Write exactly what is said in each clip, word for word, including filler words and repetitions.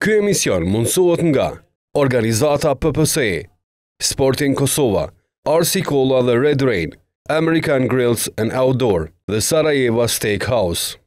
Ky emision mundësohet nga Organizata P P S E, Sporting Kosova, R C Cola dhe Red Rain, American Grills and Outdoor dhe Sarajeva Steakhouse.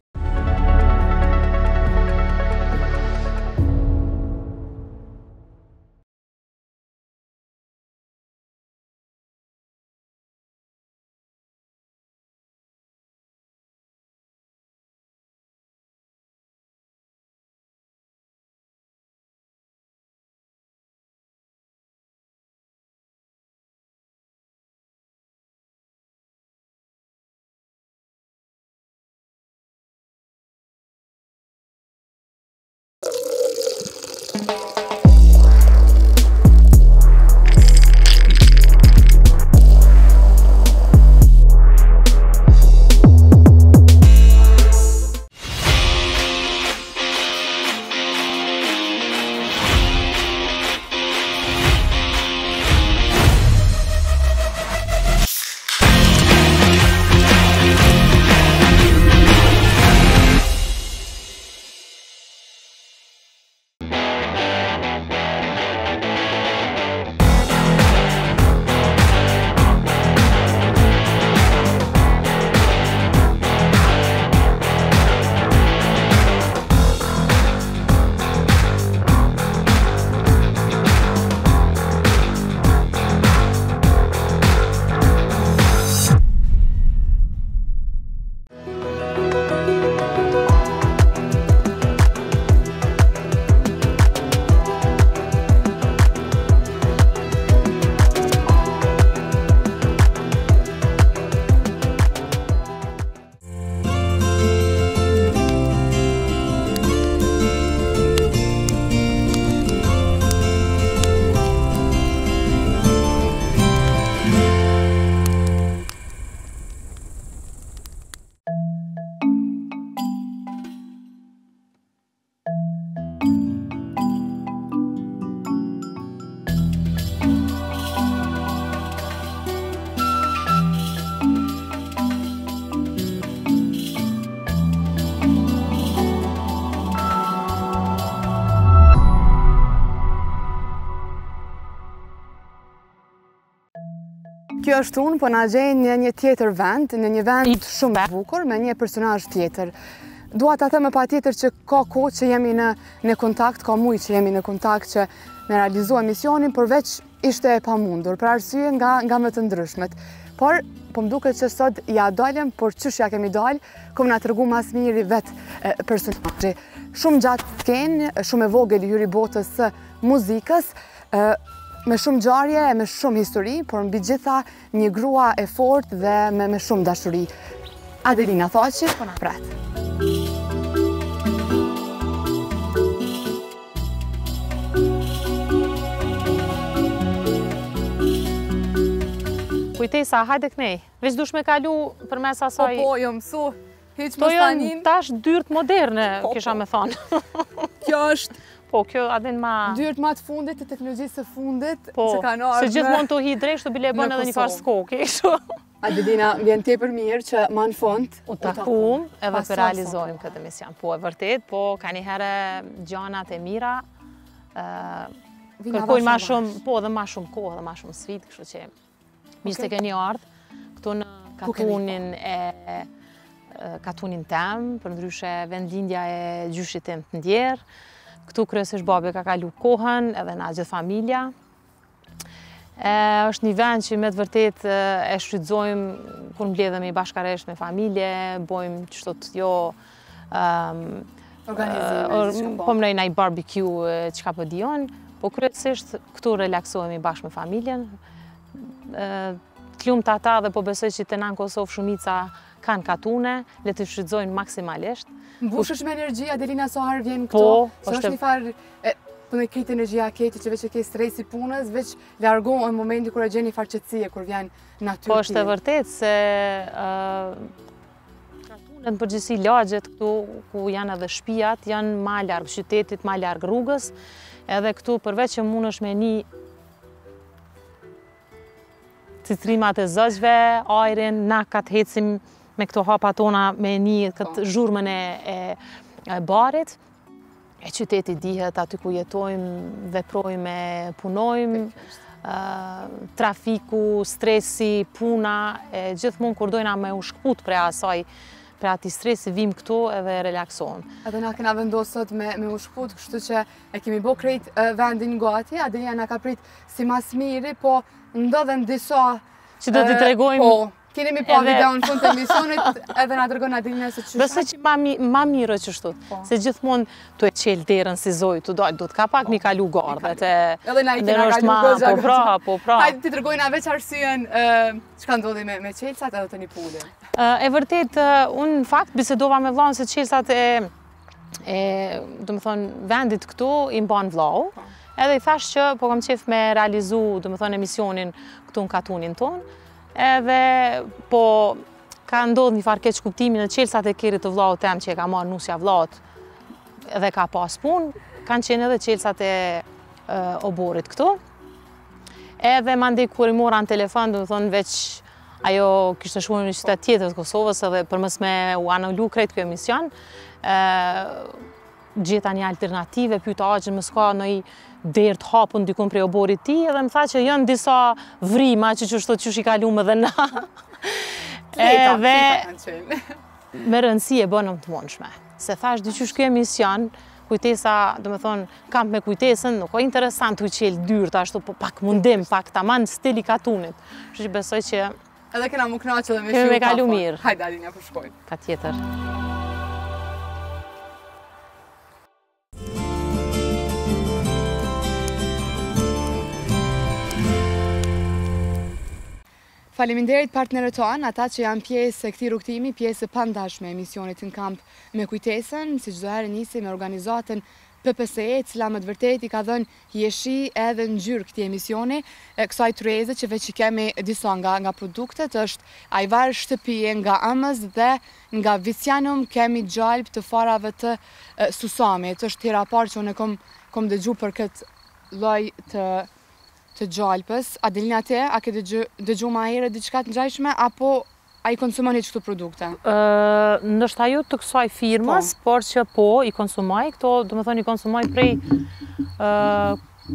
Kjo është unë, po na gjej në një tjetër vend, në një vend shumë bukur, me një personazh tjetër. Dua ta them pa tjetër që ka kohë që jemi në, në kontakt, ka mujë që jemi në kontakt që me realizuar misionin, por veç ishte e pamundur, për arsye nga, nga më të ndryshmet. Por, po më duket që sot ja dalëm, por qysh ja kemi dalë, kom na tregu mas miri vetë personazhi. Shumë gjatë skenë, shumë e vogël i hyri botës së muzikës, e, me shumë ngjarje, me shumë histori, por mbi gjitha një grua e fortë dhe me, me shumë dashuri. Adelina Thaçi, po na pret. Kujtesa, hajde kënej. Veç dush me kalu për mes asaj... Po, po, jo mësu. Hiq to më janë stanin. tash dyrt moderne, Po, kisha po. me thonë. Kjo është Po, kjo adin ma... dyrt ma të fundit, të teknologjisë së fundit, Po, që kanë ardhur. se gjithmonë të hi drejsh të bile bën në edhe një farë Kosovë. skoki, kështu. Adelina, vjen tepër mirë që ma në fund U takum edhe Pasoj për realizojmë sot. këtë mision. Po, e vërtet, po, ka një herë gjanat e mira, ë, Vina kërkojnë ma bashkë shumë, po, dhe ma shumë kohë dhe ma shumë sfidë, kështu që mirë se keni ardhë këtu në Ku keni katunin e e, katunin tem, për ndryshe vendindja e gjyshit tim të ndjerë. Këtu kryesisht babi ka kalu kohën, edhe na gjithë familja. E, është një vend që me të vërtet e, e shfrytëzojmë kur mbledhemi bashkaresht me familje, bojmë qështu të jo... Um, Organizime, që po më nëjna i barbecue që ka po dion, po kryesisht këtu relaksohemi bashkë me familjen. T'lum të ata dhe po besoj që të na në Kosovë shumica kanë katune, le të shfrytëzojnë maksimalisht. Mbushesh me energji, Adelina sa herë vjen këto, Po, që është një farë, e, po në kritë energjia keti që veç e ke stresi punës, veç largohen momenti kur e gjen një farë qetësie, kur vjen natyrë. Po është e vërtet se në përgjithësi lagjet këtu ku janë edhe shtëpiat janë ma larg qytetit, ma larg rrugës, edhe këtu përveç që mundesh me një citrimat e zëgjve, ajrin, na ka të hecim me këto hapa tona me një këtë zhurmën e, e, e barit. e qyteti dihet aty ku jetojmë, veprojmë, punojmë, trafiku, stresi, puna, e gjithmonë kur dojna me u shkput pre asaj, pre ati stresi, vim këtu edhe relaksohem. Edhe na kena vendosur sot me, me u shkput, kështu që e kemi bo krejt uh, vendin gati, Adelia na ka prit si mas miri, po ndodhen disa... Që do t'i tregojmë... Po, keni mi pa video në fund të emisionit, edhe na tregon Adelia se që... Besoj që ma, mi, ma mirë që shtu, se gjithmonë tu e qelë derën si zoj, tu dojtë, do t'ka pak mi kalu gardhet. Edhe na i kena kalu gardhet. Po pra, po pra. Hajde ti tregojna veç arsyen çka ndodhi me, me qelsat edhe të një pulin. E vërtet, unë në fakt bisedova me vllahun se qelsat e, e do më thonë, vendit këtu i mban vllahu. Edhe i thash që po kam qef me realizu, do më thonë, emisionin këtu në katunin tonë. Edhe po ka ndodhë një farë keq kuptimi në qelsat e kerit të vllahut tem që e ka marrë nusja vllahut edhe ka pas punë, kanë qenë edhe qelsat e, e oborit këtu. Edhe mandej kur i mora në telefon, do më thonë, veç ajo kishte shkuar në një qytet tjetër të Kosovës edhe përmes me u anulu krejt kjo emision, e, gjeta një alternative, pyeta aqën më s'ka në i derë të hapun dikun prej oborit ti, edhe më tha që janë disa vrima që që shtot që shi kalume dhe na. Edhe me rëndësi e bënëm të mundshme. Se thash dy qysh kjo emision, kujtesa, do me thonë, kamp me kujtesën, nuk o interesant u qelë dyrë, ta ashtu pak mundim, pak ta manë stili katunit. Që që besoj që... Edhe kena mu knaqë dhe me shumë me kalu mirë. Hajde, Adelia, përshkojnë. Ka tjetër. Faleminderit partnerët tonë, ata që janë pjesë e këtij rrugtimi, pjesë e pandashme e emisionit në kamp me kujtesën, si çdo herë nisi me organizatën P P S E, cila më të vërtet i ka dhënë jeshi edhe ngjyrë këtij emisioni, e kësaj tryeze që veç i kemi disa nga, nga produktet, është ajvar shtëpie nga ëmës dhe nga Vicianum kemi gjalp të farave të e, Susamit. Është hera parë që unë kom, kom dëgju për këtë lloj të të gjalpës. Adelina, te, a ke dëgju, dëgju ma herë diçka të ngjashme, apo a i konsumon hiç këto produkte? Uh, Nështë ajo të kësaj firmës, po. Por që po, i konsumoj, këto, do më thonë, i konsumoj prej, uh,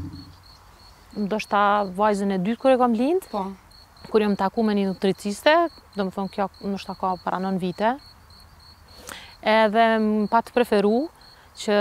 ndoshta vajzën e dytë kër e kam lindë, po. Kur jam taku me një nutriciste, do më thonë, kjo nështë ka para nën vite, edhe më pa të preferu që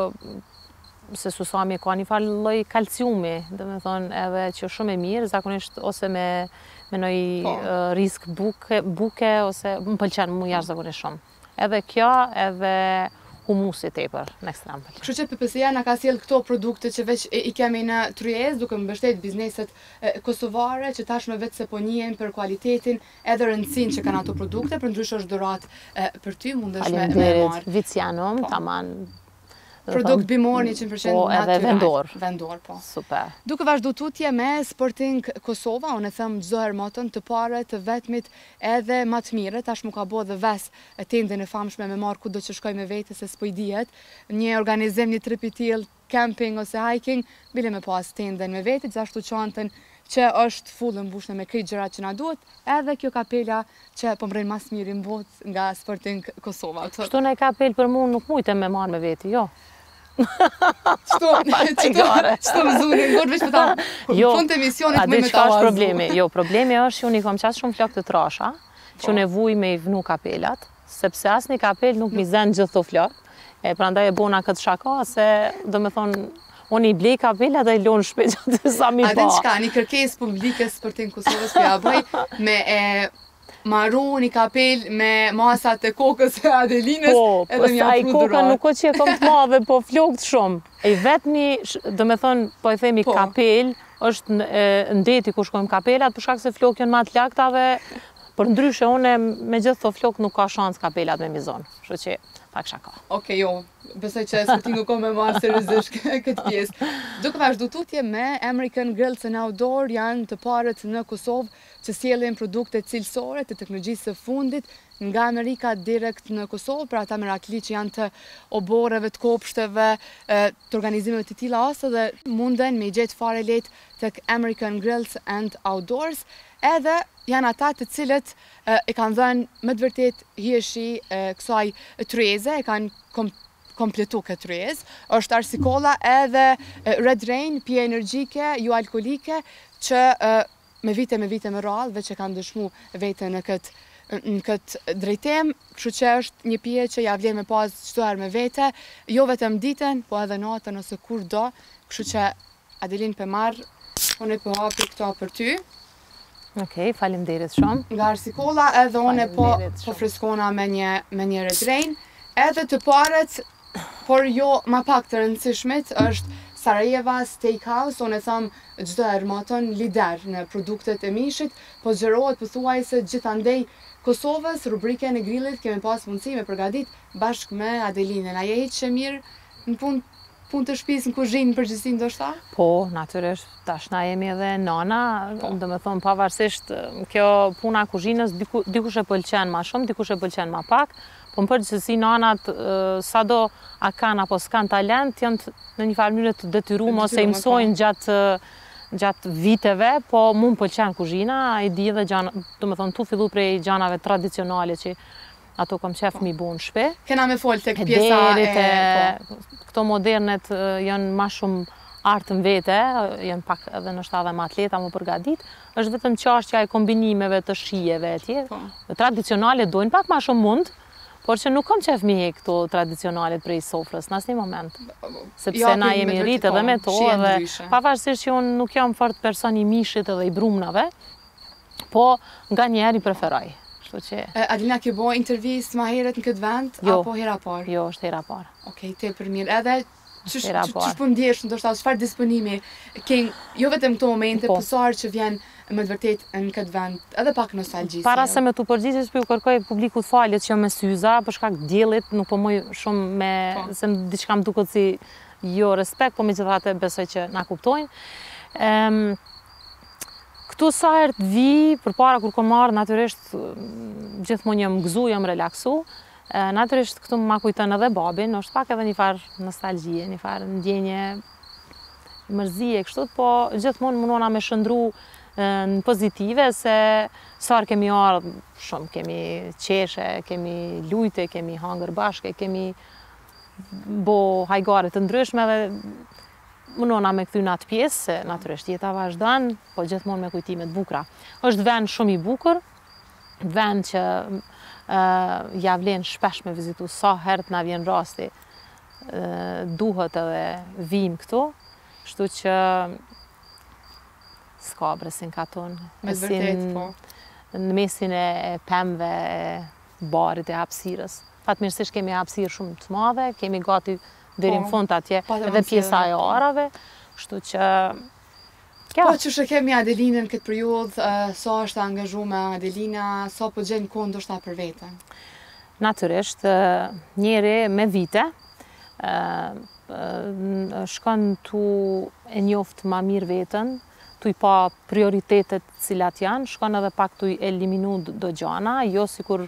se Susami ka një farë lloj kalciumi, dhe me thonë edhe që shumë e mirë, zakonisht ose me, me nëj po. uh, risk buke, buke, ose më pëlqen mu jashtë zakonisht shumë. Edhe kjo, edhe humusi tepër, në ekstrem pëlqen. Kështu që P P S E-ja na ka sjell këto produkte që veç i kemi në tryezë, duke mbështet bizneset e, kosovare, që tashmë vetë se po njihen për kualitetin edhe rëndësinë që kanë ato produkte, për ndryshe është dhurat për ty, mundesh me, me marrë. Vicianum, po. Taman. Produkt bimor një qind përqind po, edhe vendor. Vendor, po. Super. Duke vazhdu tutje me Sporting Kosova, unë e thëmë çdo herë motën të pare, të vetmit edhe më të mire, tash mu ka bo dhe ves e tendën e famshme me marrë kudo që shkoj me vete se s'po i dihet, një organizim, një trip i tillë, camping ose hiking, bile me pas tendën me vete, gjithashtu çantën që është full mbushme me krejt gjërat që na duhet, edhe kjo kapela që po mbrejnë mas mirë në botë nga Sporting Kosova. Kështu në kapel për mu nuk mujtem me marrë me vete, jo. Qëto, qëto, qëto më zuni, ngorë veç për ta fund të emisionit me me ta vazu. Problemi? Jo, problemi është që unë i kom qasë shumë flok të trasha, që unë e vuj me i vnu kapelat, sepse asë një kapel nuk mi zënë gjithë të flok, e prandaj e bona këtë shaka, se do me thonë, unë i blej kapelat dhe i lonë shpejt që sa mi ba. A dhe qka, një kërkes publikës për të në Kosovës për ja bëj, me e maru një kapel me masat e kokës e Adelinës, po, edhe një a i koka nuk o që e kom të madhe, po flokët shumë. E vetëmi, do me thonë, po i themi po. Kapel, është në deti ku shkojmë kapelat, për shkak se flokë janë ma të lakta dhe për ndryshe une me gjithë të flokë nuk ka shansë kapelat me mizonë. Shë që pak shaka. Oke, jo, besoj që Sportingu ko me marë seriozisht këtë pjesë. Duke vazhdu tutje me American Grills and Outdoor, janë të parët në Kosovë që sjellin produkte cilësore të teknologjisë së fundit nga Amerika direkt në Kosovë, për ata merakli që janë të oboreve, të kopshteve, të organizimeve të tilla, ose dhe munden me i gjetë fare lehtë tek American Grills and Outdoors, edhe janë ata të cilët e kanë dhënë më të vërtet hieshi kësaj tryeze, e kanë kom, kompletu këtë ryez, është arsikolla edhe Red Rain, pije energjike, jo alkolike, që me vite me vite me radhë, veç e kanë dëshmu vete në këtë në këtë drejtim, kështu që është një pije që ja vlen me pas çdo herë me vete, jo vetëm ditën, po edhe natën ose kur do, kështu që Adelin për marrë, unë po hapi këto për ty. Okej, faleminderit shumë. Nga arsikolla edhe unë po, po freskona me një, me një Red Rain, edhe të paret, por jo ma pak të rëndësishmit, është Sarajeva Steakhouse, unë e thamë çdo herë maton lider në produktet e mishit, po zgjerohet pothuajse gjithandej Kosovës, rubrikën e grillit kemi pas mundësi me përgatit bashkë me Adelinën. A je hiç e mirë në punë pun të shtëpisë, në kuzhinë përgjithësi ndoshta? Po, natyrisht, tash na jemi edhe nana, po. Do me thonë pavarësisht kjo puna e kuzhinës, diku, dikush e pëlqen ma shumë, dikush e pëlqen ma pak, po në përgjithësi nanat, sado a kanë apo s'kan talent, janë në një farë mënyrë të detyruar ose i mësojnë gjatë gjatë viteve, po mu më pëlqen kuzhina, i di dhe gjana, do me thonë tu fillu prej gjanave tradicionale që ato kam qef mi bu në shpe. Kena me folë të pjesa e... e këto modernet janë ma shumë artë në vete, janë pak edhe në shtadhe më atleta më përgadit, është vetëm qashtja e kombinimeve të shijeve e tjerë. Tradicionale dojnë pak ma shumë mund, por që nuk kam qef mi he këto tradicionalet prej sofrës në asnjë moment. Sepse na jemi rritë edhe me to, edhe pavarësisht që unë nuk jam fort person i mishit edhe i brumnave, po nga njerë i preferoj. Adelina, ke bo intervjist ma heret në këtë vend, apo hera parë? Jo, është hera parë. Okej, te për mirë. Edhe që shpo ndjesh, ndoshta, çfarë disponimi ke, jo vetëm këto momente, pësar që vjen me të vërtet në këtë vend, edhe pak nostalgjisë. Para se me tu përgjigjesh, po ju kërkoj publikut faljet që me syza, për shkak diellit, nuk po moj shumë me, se diçka më duket si jo respekt, po megjithatë besoj që na kuptojnë. Këtu sa herë të vi, përpara kur kam marrë, natyrisht gjithmonë jam gëzu, jam relaksu. Natyrisht këtu ma kujton edhe babin, është pak edhe një farë nostalgjie, një farë ndjenje mërzie kështu, po gjithmonë mundona me shëndru në pozitive, se sarë kemi ardhë shumë, kemi qeshe, kemi lujte, kemi hangër bashke, kemi bo hajgare të ndryshme dhe mundona me këthy në atë pjesë, se natyrisht jeta vazhdan, po gjithmonë me kujtimet bukra. Është vend shumë i bukur, vend që uh, ja vlen shpesh me vizitu, sa herët na vjen rasti, uh, duhet edhe vim këtu, kështu që s'ka bresin katon. Me të vërtet, po. Në mesin e pemve, e barit e hapësirës. Fatmirësisht kemi hapësirë shumë të madhe, kemi gati deri në fund atje, edhe pjesa e arave, kështu që... Po që shë kemi Adelinën këtë periudhë, sa është angazhume Adelina, sa po gjenë kohë ndoshta për veten? Natyrisht, njeri me vite, shkon tu e njoft ma mirë veten, tu i pa prioritetet cilat janë, shkon edhe pak tu i eliminu do gjana, jo sikur,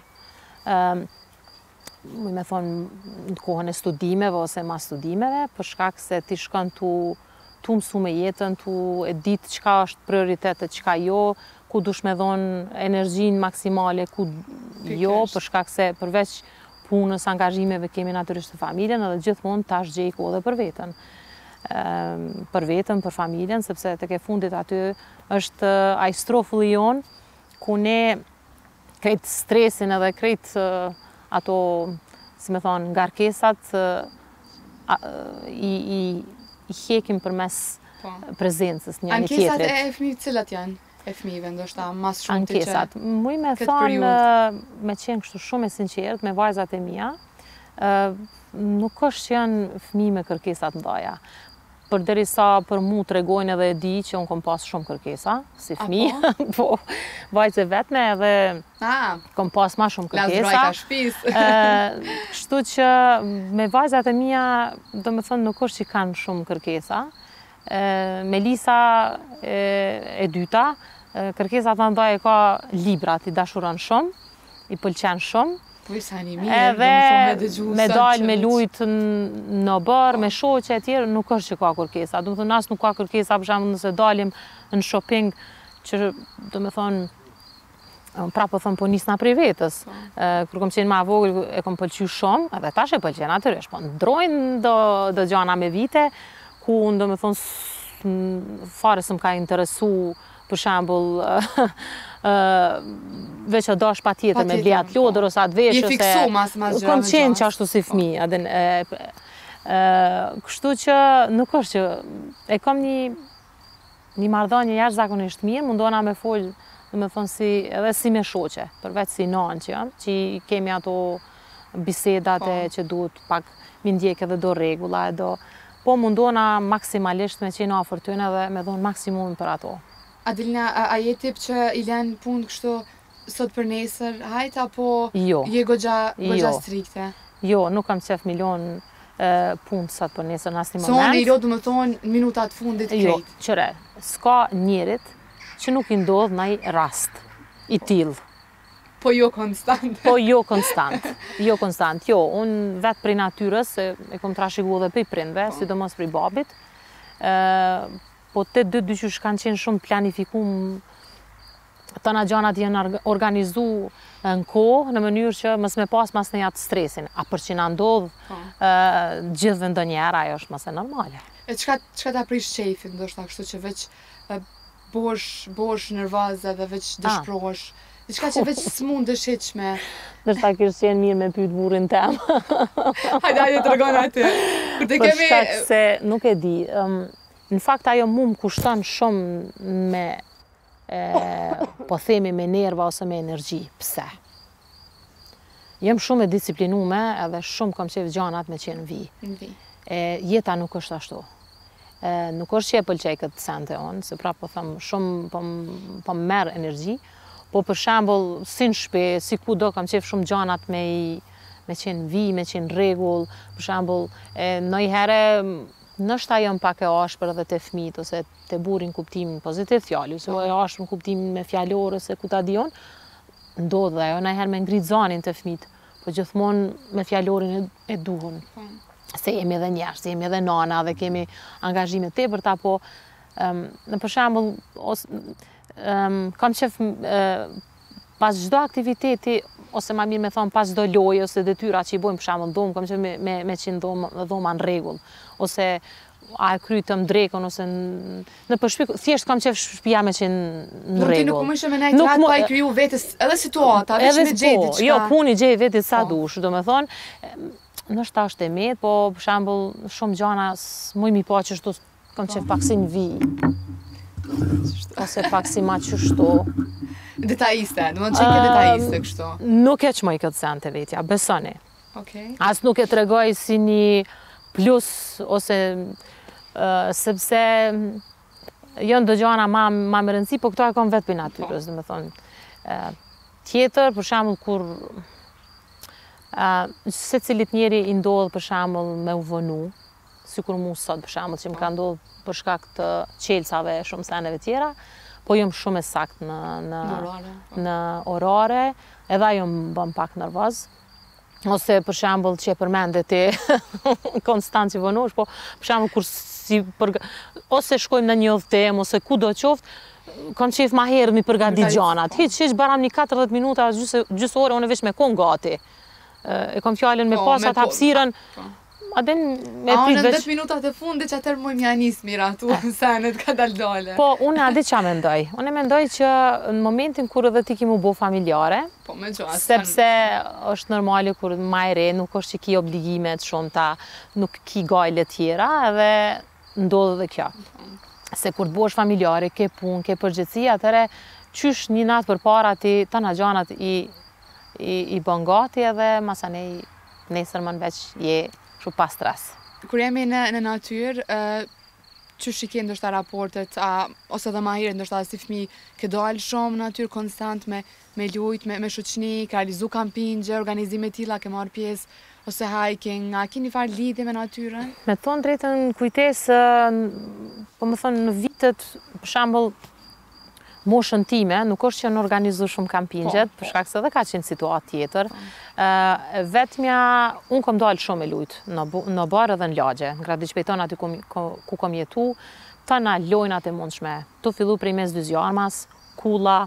me thonë, në kohën e studimeve ose ma studimeve, për shkak se ti shkon tu tu mësu me jetën, tu e ditë qka është prioritetet, qka jo, ku dush me dhonë energjin maksimale, ku jo, për shkak se përveç punës, angazhimeve kemi natyrisht të familjen, edhe gjithmonë tash gjej kohë dhe për vetën. Për vetën, për familjen, sepse të ke fundit aty është ai strofulli jonë, ku ne krejt stresin edhe krejt ato, si me thonë, ngarkesat i, i i hekim për mes prezencës një një tjetrit. Ankesat e fëmijëve cilat janë? E fëmijëve, ndoshta mas shumë të që Ankesat. Muj me thonë, me qenë kështu shumë e sinqert, me vajzat e mia, nuk është që janë fëmijë me kërkesat ndaja. Për deri sa për mu të regojnë edhe e di që unë kom pas shumë kërkesa, si fëmijë, po vajzë vetme edhe kom pas ma shumë kërkesa. Lasbrojka shpisë. Kështu që me vajzat e mia, do me thënë, nuk është që kanë shumë kërkesa. Melisa e dyta, kërkesat të ndaj e ka librat, i dashuron shumë, i pëlqen shumë. Edhe me dalë me lujtë në bërë, me shoqe e tjerë, nuk është që ka kërkesa. Do me thonë, asë nuk ka kërkesa, për shembull nëse dalim në shopping, që do me thonë, Pra po thëmë, po nisna prej vetës. Kur kom qenë ma vogël, e kom pëlqy shumë, edhe tash e pëlqen natyrisht, po ndrojnë do, do gjana me vite, ku unë do me thonë, fare së më ka interesu, për shembull, veç o dash pa tjetër me bljat lodër, ose atë veshë, Je fiksu mas mas gjëra kom qenë që ashtu si fmi, adin, kështu që nuk është që, e kom një, një marrëdhënie jashtëzakonisht mirë, mundona me folë, dhe me thonë si, edhe si me shoqe, përveç si nanë që jam, që kemi ato bisedat e që duhet pak mi ndjek edhe do regula, e do, po mundona maksimalisht me qenë afër tyne dhe me dhonë maksimum për ato. Adelina, a, a je tip që i len punë kështu sot për nesër, hajt, apo jo. je gogja, gogja jo. strikte? Jo, nuk kam qef milion punë sot për nesër në asnjë So moment. në i ro du më thonë në minutat fundit krejt? Jo, qëre, s'ka njerit që nuk i ndodh ndaj rast i tillë. Po jo konstant. Po jo konstant. Jo konstant. Jo, unë vetë prej natyrës, e, e kom trashëgu edhe prej prindve, po. Sidomos prej babit. E, po te dy dyqysh kanë qenë shumë planifikum, tëna gjanat janë organizu në kohë, në mënyrë që mës me pas mas në jatë stresin. A për që na ndodh po. e, gjithë ndonjëherë, ajo është mas e normale. E qka, qka ta prish qefin, ndoshta kështu që veç e, bosh, bosh nervaze dhe veç dëshprosh. Diçka që veç s'mund dëshiqme. Nërsa kështë qenë mirë me pyet burrin tem. Hajde, hajde, të regon aty. Për kemi... shkak se nuk e di. Um, në fakt ajo mu më kushton shumë me, e, po themi me nerva ose me energji. Pse? Jem shumë e disiplinume edhe shumë kom qef gjanat me qenë vi. Vi. E, jeta nuk është ashtu. E, nuk është që e pëlqej këtë sente onë, se pra po thëmë shumë po, po merë energji, po për shembull, si në shpe, si ku do kam qef shumë gjanat me, me qenë vi, me qenë regull, për shembull, ndonjëherë nështë ajo më pak e ashpër edhe të fmit, ose të burin kuptimin pozitiv fjali, ose e ashpër në kuptimin me fjallore, se ku ta dion, ndodhë dhe ajo ndonjëherë me ngritë zanin të fmit, po gjithmonë me fjallorin e, e duhun. Se jemi edhe njerëz, jemi edhe nana dhe kemi angazhime tepërta, po um, në për shembull, ose um, kam qef uh, pas çdo aktiviteti, ose ma mirë me thonë pas çdo loje ose detyra që i bojmë për shembull dhomë, kam qef me, me, me qenë dhoma, dhoma në rregull, ose a e krytëm drekën, ose në, në përshpik, thjesht kam qef shtëpia me qenë në rregull. Ti nuk më shë me nejtë ratë pa i kryu vetës, edhe situata, veç me gjej diçka. Jo, puni gjej vetit sa dush, do me thonë, nështë është e met, po për shembull shumë gjana s'muj mi pa që shtu kam qef pak si në vi. Ose pak si ma që shtu. Detajiste, do më në qenë detajiste kështu. Nuk e që moj këtë sen të vetja, besoni. Okay. As nuk e të regoj si një plus, ose uh, sepse jënë dë gjana ma, ma më rëndësi, po këto e kom vetë për natyrës, dhe me thonë. Uh, tjetër, për shembull, kur Uh, se cilit njeri i ndodhë për shembull me u vënu, si kur mu sot për shembull që më ka ndodhë për shkak të qelcave shumë seneve tjera, po jëmë shumë e sakt në, në, orare. në orare, edhe ajo më bëm pak nervoz. Ose për shembull që e përmende ti konstant që vënush, po për shembull kur si për, ose shkojmë në një udhëtim, ose ku do qoftë, kam qef ma herë mi përgatit gjanat. Hiq, hiq, baram një katërdhjetë minuta, gjysë ore, unë veç me kon gati. E kom fjallin me pasat hapsiren, adin me prit veç... A unë në dhjetë minutat e fundit që atër moj mja njës mira tu, senet ka dal dole. Po, unë adi qa mendoj. Unë mendoj që në momentin kur edhe ti ki mu bo familjare, po, me gjo, sepse është normali kur ma e re, nuk është që ki obligimet shumë ta, nuk ki gajle tjera, edhe ndodhë dhe kjo. Se kur të bosh familjare, ke pun, ke përgjithsi, atëre qysh një natë për para ti të në gjanat i i, i bën gati edhe masanej nesër më në veç je shumë pas stres. Kur jemi në, në natyrë, uh, që shikin ndoshta raportet, a, ose dhe ma herët ndoshta si fëmi ke dalë shumë në natyrë konstant me, me lujt, me, me shoqni, ke realizu kampingje, organizime tilla, ke marrë pjesë, ose hiking, a keni farë lidhje me natyrën? Me thonë drejtën kujtesë, po më thonë në vitet, për shembull, moshën time, nuk është që në organizu shumë kampingjet, për shkak se edhe ka qenë situatë tjetër. Uh, vetëmja, unë kom dalë shumë e lujtë në, në barë edhe në lagje, në gradi qpejton aty ku, ku kom jetu, të na lojnat e mundshme, të fillu prej mes dyzjarmas, kula,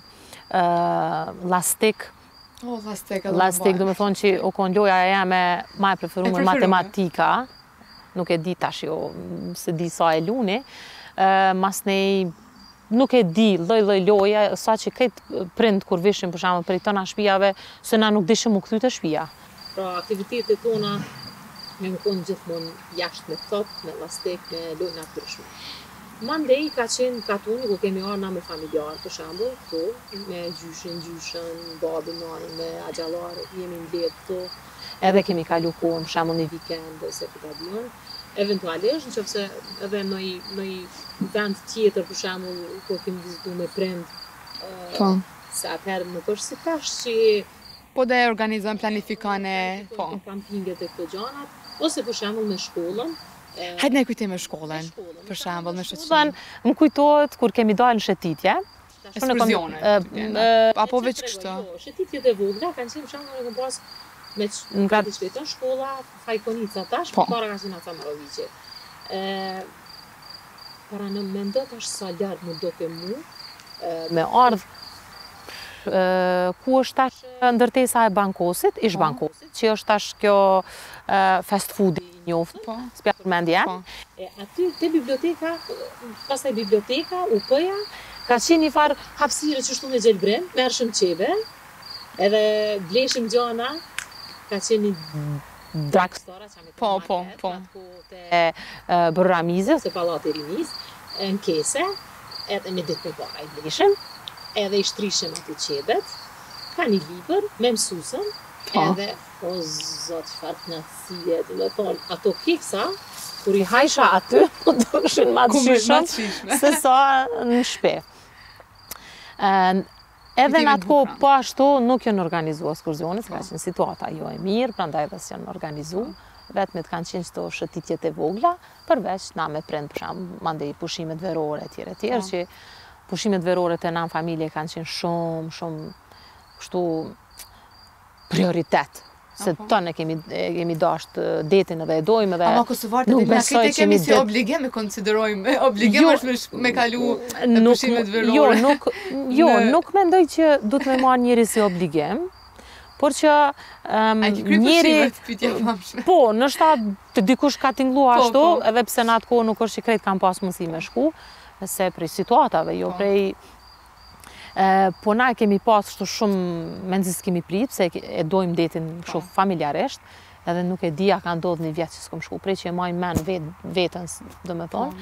lastik. Oh, lastik, lastik, do me thonë që o konë loja e jeme ma e preferume matematika. Nuk e di tash jo, se di sa e luni. Mas nej, nuk e di, loj loj loja, sa që këtë prind kur vishim për shembull për i tëna shtëpiave, se na nuk dishim u kthy te shtëpia. Pra aktivitetet tona me më konë gjithmonë jashtë me top, me lastik, me lojë natyrshme. Mandej ka qenë katuni ku kemi arë na me familjarë, për shembull, këtu, me gjyshin, gjyshën, babin, nanën, me agjallarë, jemi mbledh këtu. Edhe kemi kalu kohën, për shembull një weekend, se ku ta diun. Eventualisht, nëse edhe në një vend tjetër, për shembull, ku kemi vizitu me prind, po. Se atëherë nuk është si tash që po dhe organizojmë planifikane, po. Kampinget e këto gjanat, ose për shembull me shkollën. Hajde ne kujtoj me shkollën, për shembull, me shkollën. Më kujtohet kur kemi dalë në shëtitje. Ekskursione. Apo veç kështu. Shëtitjet e vogla kanë qenë për shembull në pas me nga diçka shkolla, Fajkonica tash, para ka qenë ata Maroviçi. Para në mendo tash sa lart më do të mu me ardh ku është tash ndërtesa e bankosit, ish bankosit, që është tash kjo fast food i njoftë, s'pja përmendje. Aty te biblioteka, pastaj biblioteka, U P-ja, ka qenë një farë hapësire që shtu me gjelbrim, merrshim qeve, edhe bleshim gjana, ka qenë një drugstore, po, po, po. Te Bërramize, ose Pallati i Rinis, në kese, edhe një ditë me para i bleshim, edhe i shtrishim aty qebet, ka një libër me mësusën, edhe, o zot, çfarë knatësie, do të thonë, ato keksa, kur i hajsha aty, do dukeshin ma të shishëm, se sa në shtëpi. Edhe në atë kohë, po ashtu, nuk janë organizu ekskursionet, ka qenë situata jo e mirë, prandaj edhe s'janë organizu, vetëm kanë qenë këto shëtitjet e vogla, përveç na me prind, për shembull, mandej pushimet verore etj etj, që pushimet verore të na në familje kanë qenë shumë, shumë, kështu, prioritet. Se tonë kemi, kemi dasht detin edhe e dojmë edhe... Ama Kosovarët e Delina, këtë kemi si obligim me konsiderojmë, obligim është me kalu pushimet verore. Jo, nuk, jo, nuk mendoj që du të me marrë njeri si obligim, por që njeri... Po, nështë të dikush ka tinglu ashtu, edhe pse në atë kohë nuk është që krejt kam pas mundësi me shku, se prej situatave, jo prej... Po na kemi pas kështu shumë mendjes kemi prit, se e dojmë detin kështu familjarisht, edhe nuk e di a ka ndodhur një vjet që s'kom shku, prej që e majnë men vet, vetën, do me thonë.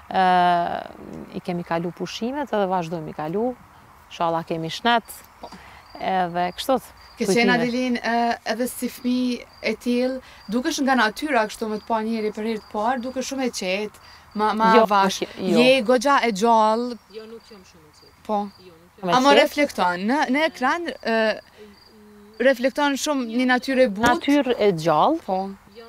I kemi kalu pushimet edhe vazhdojmë i kalu, inshallah kemi shnet, edhe kështot. Ke qenë Adelin edhe si fëmijë e tillë, dukesh nga natyra kështu me të pa njeri për herë të parë, dukesh shumë e qetë, ma vash. Je goxha e gjallë. Jo, nuk jam shumë e qetë. Po. Ama reflekton, në ekran reflekton shumë një natyrë e butë. Natyrë e gjallë. Po.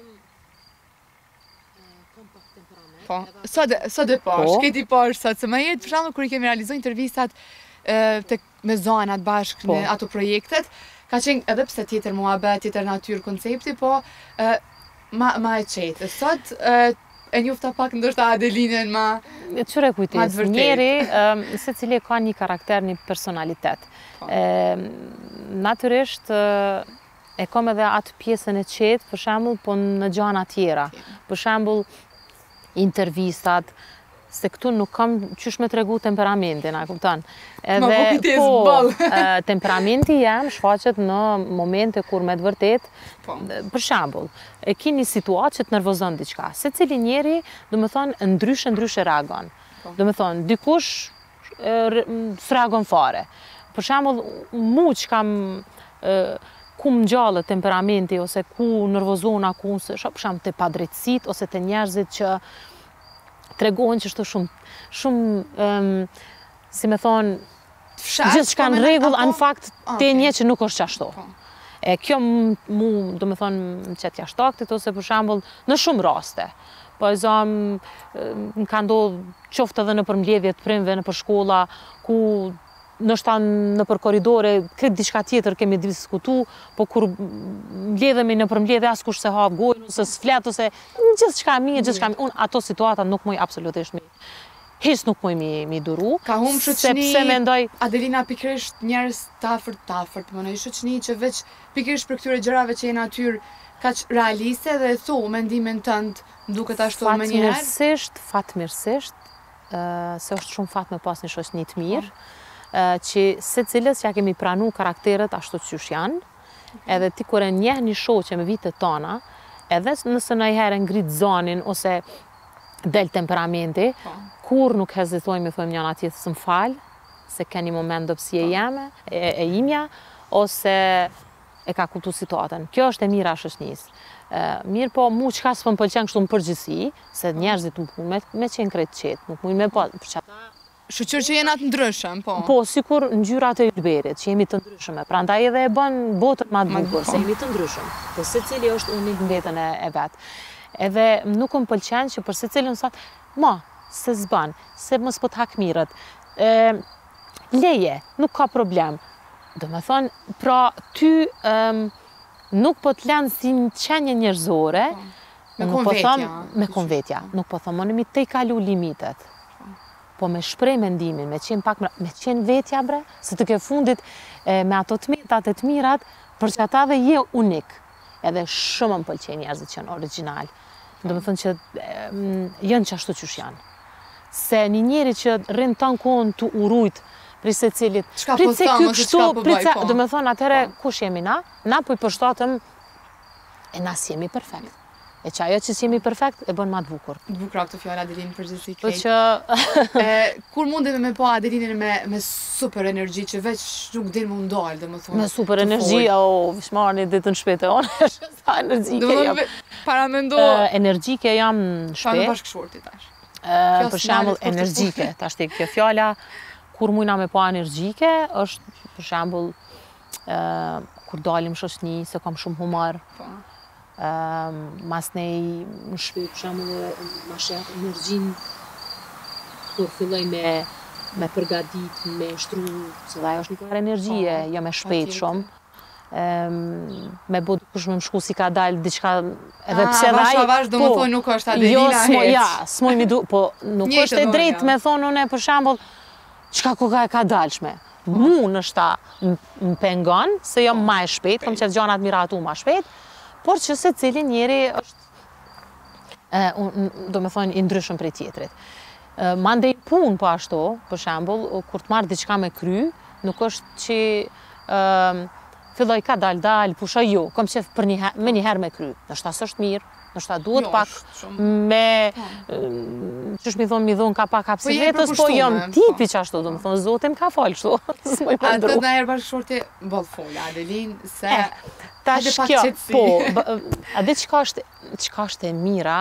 Po, sa dhe pash, këti pash sa të më jetë, për shembull kur i kemi realizuar intervistat me zonat bashkë në ato projektet, ka qenë edhe pse tjetër muhabet, tjetër natyrë koncepti, po ma e qetë. Sot e njofta pak ndoshta Adelinën ma... Qëre kujtis, njeri, se cili ka një karakter, një personalitet. Natyrisht, e kom edhe atë pjesën e qetë, për shembull, po në gjana tjera. Për shembull, intervistat, se këtu nuk kam qysh me tregu temperamentin, a kupton? Edhe po, temperamenti jem shfaqet në momente kur me të vërtet, për shembull, e ki një situatë që të nervozon diçka. Se cili njeri, do me thonë, ndryshe ndryshe reagon. Do me thonë, dikush s'reagon fare. Për shembull, mu që kam ku më gjallë temperamenti, ose ku nervozona, ku për shembull të padrejtësit, ose të njerëzit që tregohen që është shumë, shumë, si me thonë, gjithë shka në regull, anë fakt, te një që nuk është qashto. E kjo mu, do me thonë, më qëtë jashtaktit, ose për shambull, në shumë raste. Po e zamë, më ka ndodhë qoftë edhe në përmledhjet primve, në për shkolla, ku nështë në për koridore, këtë diçka tjetër kemi diskutu, po kur mbledhemi në përmbledhje, as kush se hap gojën, ose s'flet, ose gjithë qka mi, gjithë qka mi, unë ato situata nuk muj absolutisht mi. Hiç nuk muj mi, mi duru. Ka humbë shoqni, sepse mendoj Adelina pikërisht njerëz të afërt të afërt, më në shoqni që veç pikërisht për këtyre gjërave që jena aty kaq realiste dhe e thu mendimin tënd, duket ashtu më një herë. Fatmirësisht, fatmirësisht, uh, se është shumë fat me pas një shoqni të mirë, uh, që secilës ja kemi pranu karakteret ashtu qysh janë, edhe ti kur e njeh një shoqe me vitet tona, edhe nëse ndonjëherë ngrit zonin ose del temperamenti, kur nuk hezitojmë me thojmë njëna tjetës më falë, se ke një moment dopsie jeme, e, e imja, ose e ka kuptu situatën. Kjo është e mira shoqnisë. Mirë po, mu qka s'po më pëlqen kështu në përgjithësi, se njerëzit nuk mund me, me qenë krejt qetë, nuk mund me po... Shoqër që jena të ndryshëm, po. Po, sikur ngjyrat e ylberit, që jemi të ndryshme. Prandaj edhe e bën botën ma të bukur, se jemi të ndryshëm. Po secili është unik në vetën e, e vet. Edhe nuk më pëlqen që për secilin sa, ma, se s'ban, se mos po të hakmirët. Leje, nuk ka problem. Do me thonë, pra ty um, nuk po të lenë si një qenje njerëzore, me konvetja. Me konvetja. Nuk po thonë, më nëmi te i kalu limitet. Po me shprej mendimin, me qenë pak, me qenë vetja bre, se të ke fundit e, me ato të metat e të mirat, për që ata dhe je unik. Edhe shumë më pëlqen njerëzit që janë original. Do me thonë që e, jënë që ashtu qysh janë. Se një njeri që rrinë të në kohën të urujt, pri se cilit, pri se ky kështu, pri se, do me thonë atëre, kush jemi na? Na po i përshtatëm, e na si jemi perfekt. E që ajo që si jemi perfekt, e bën ma të bukur. Të bukra këtë fjallë Adelinë përgjithësi Po krejt. që... Kur mundemi me po Adelinën me, me super energji, që veç nuk din më ndalë, dhe më thonë. Me super energji, o, vishmarë një ditën shpete, onë, sa energjike jam. Para me ndo... Energjike jam në Pa me shpet. bashkëshorti tash. Për shembull, energjike, tash te kjo fjala, kur mujna me pa energjike, është, për shembull, kur dalim shoqni, se kam shumë humor. Mas nej në shpi, për shembull, ma sheh energjin, kur filloj me me përgadit, me shtru, se dhe ajo është një kërë energjie, jo me shpejt shumë. Me bo dukush me më shku si ka dalë diçka edhe pse dhe vash vash do më thonë nuk është Adelina hec. Ja, s'moj mi du, po nuk është e drejt me thonë une për shembull çka koka e ka dalshme. Mu nështa më pengon, se jam ma e shpejt, kam qëtë gjanat miratu ma shpejt, por që se cili njeri është, do me thonë, i ndryshëm prej tjetrit. Ma ndej pun po ashtu, për shembull, kur të marrë diçka me kry, nuk është që filloj ka dal dal, pusha jo, kam qef për një her, me një herë me kry. Nështa s'është mirë, nështa duhet Jo, pak shumë. me, qësh mi thonë, mi thonë ka pak hapsi je vetës, po përkushtume, jam po. tipi që ashtu, do më thonë, zotim ka falë shtu, s'moj me Atë ndru. dhe herë bashkëshorti bëllë folë, Adelin, se... Tash hajde pak kjo, qetësi. po, a dhe qka është, qka është e mira,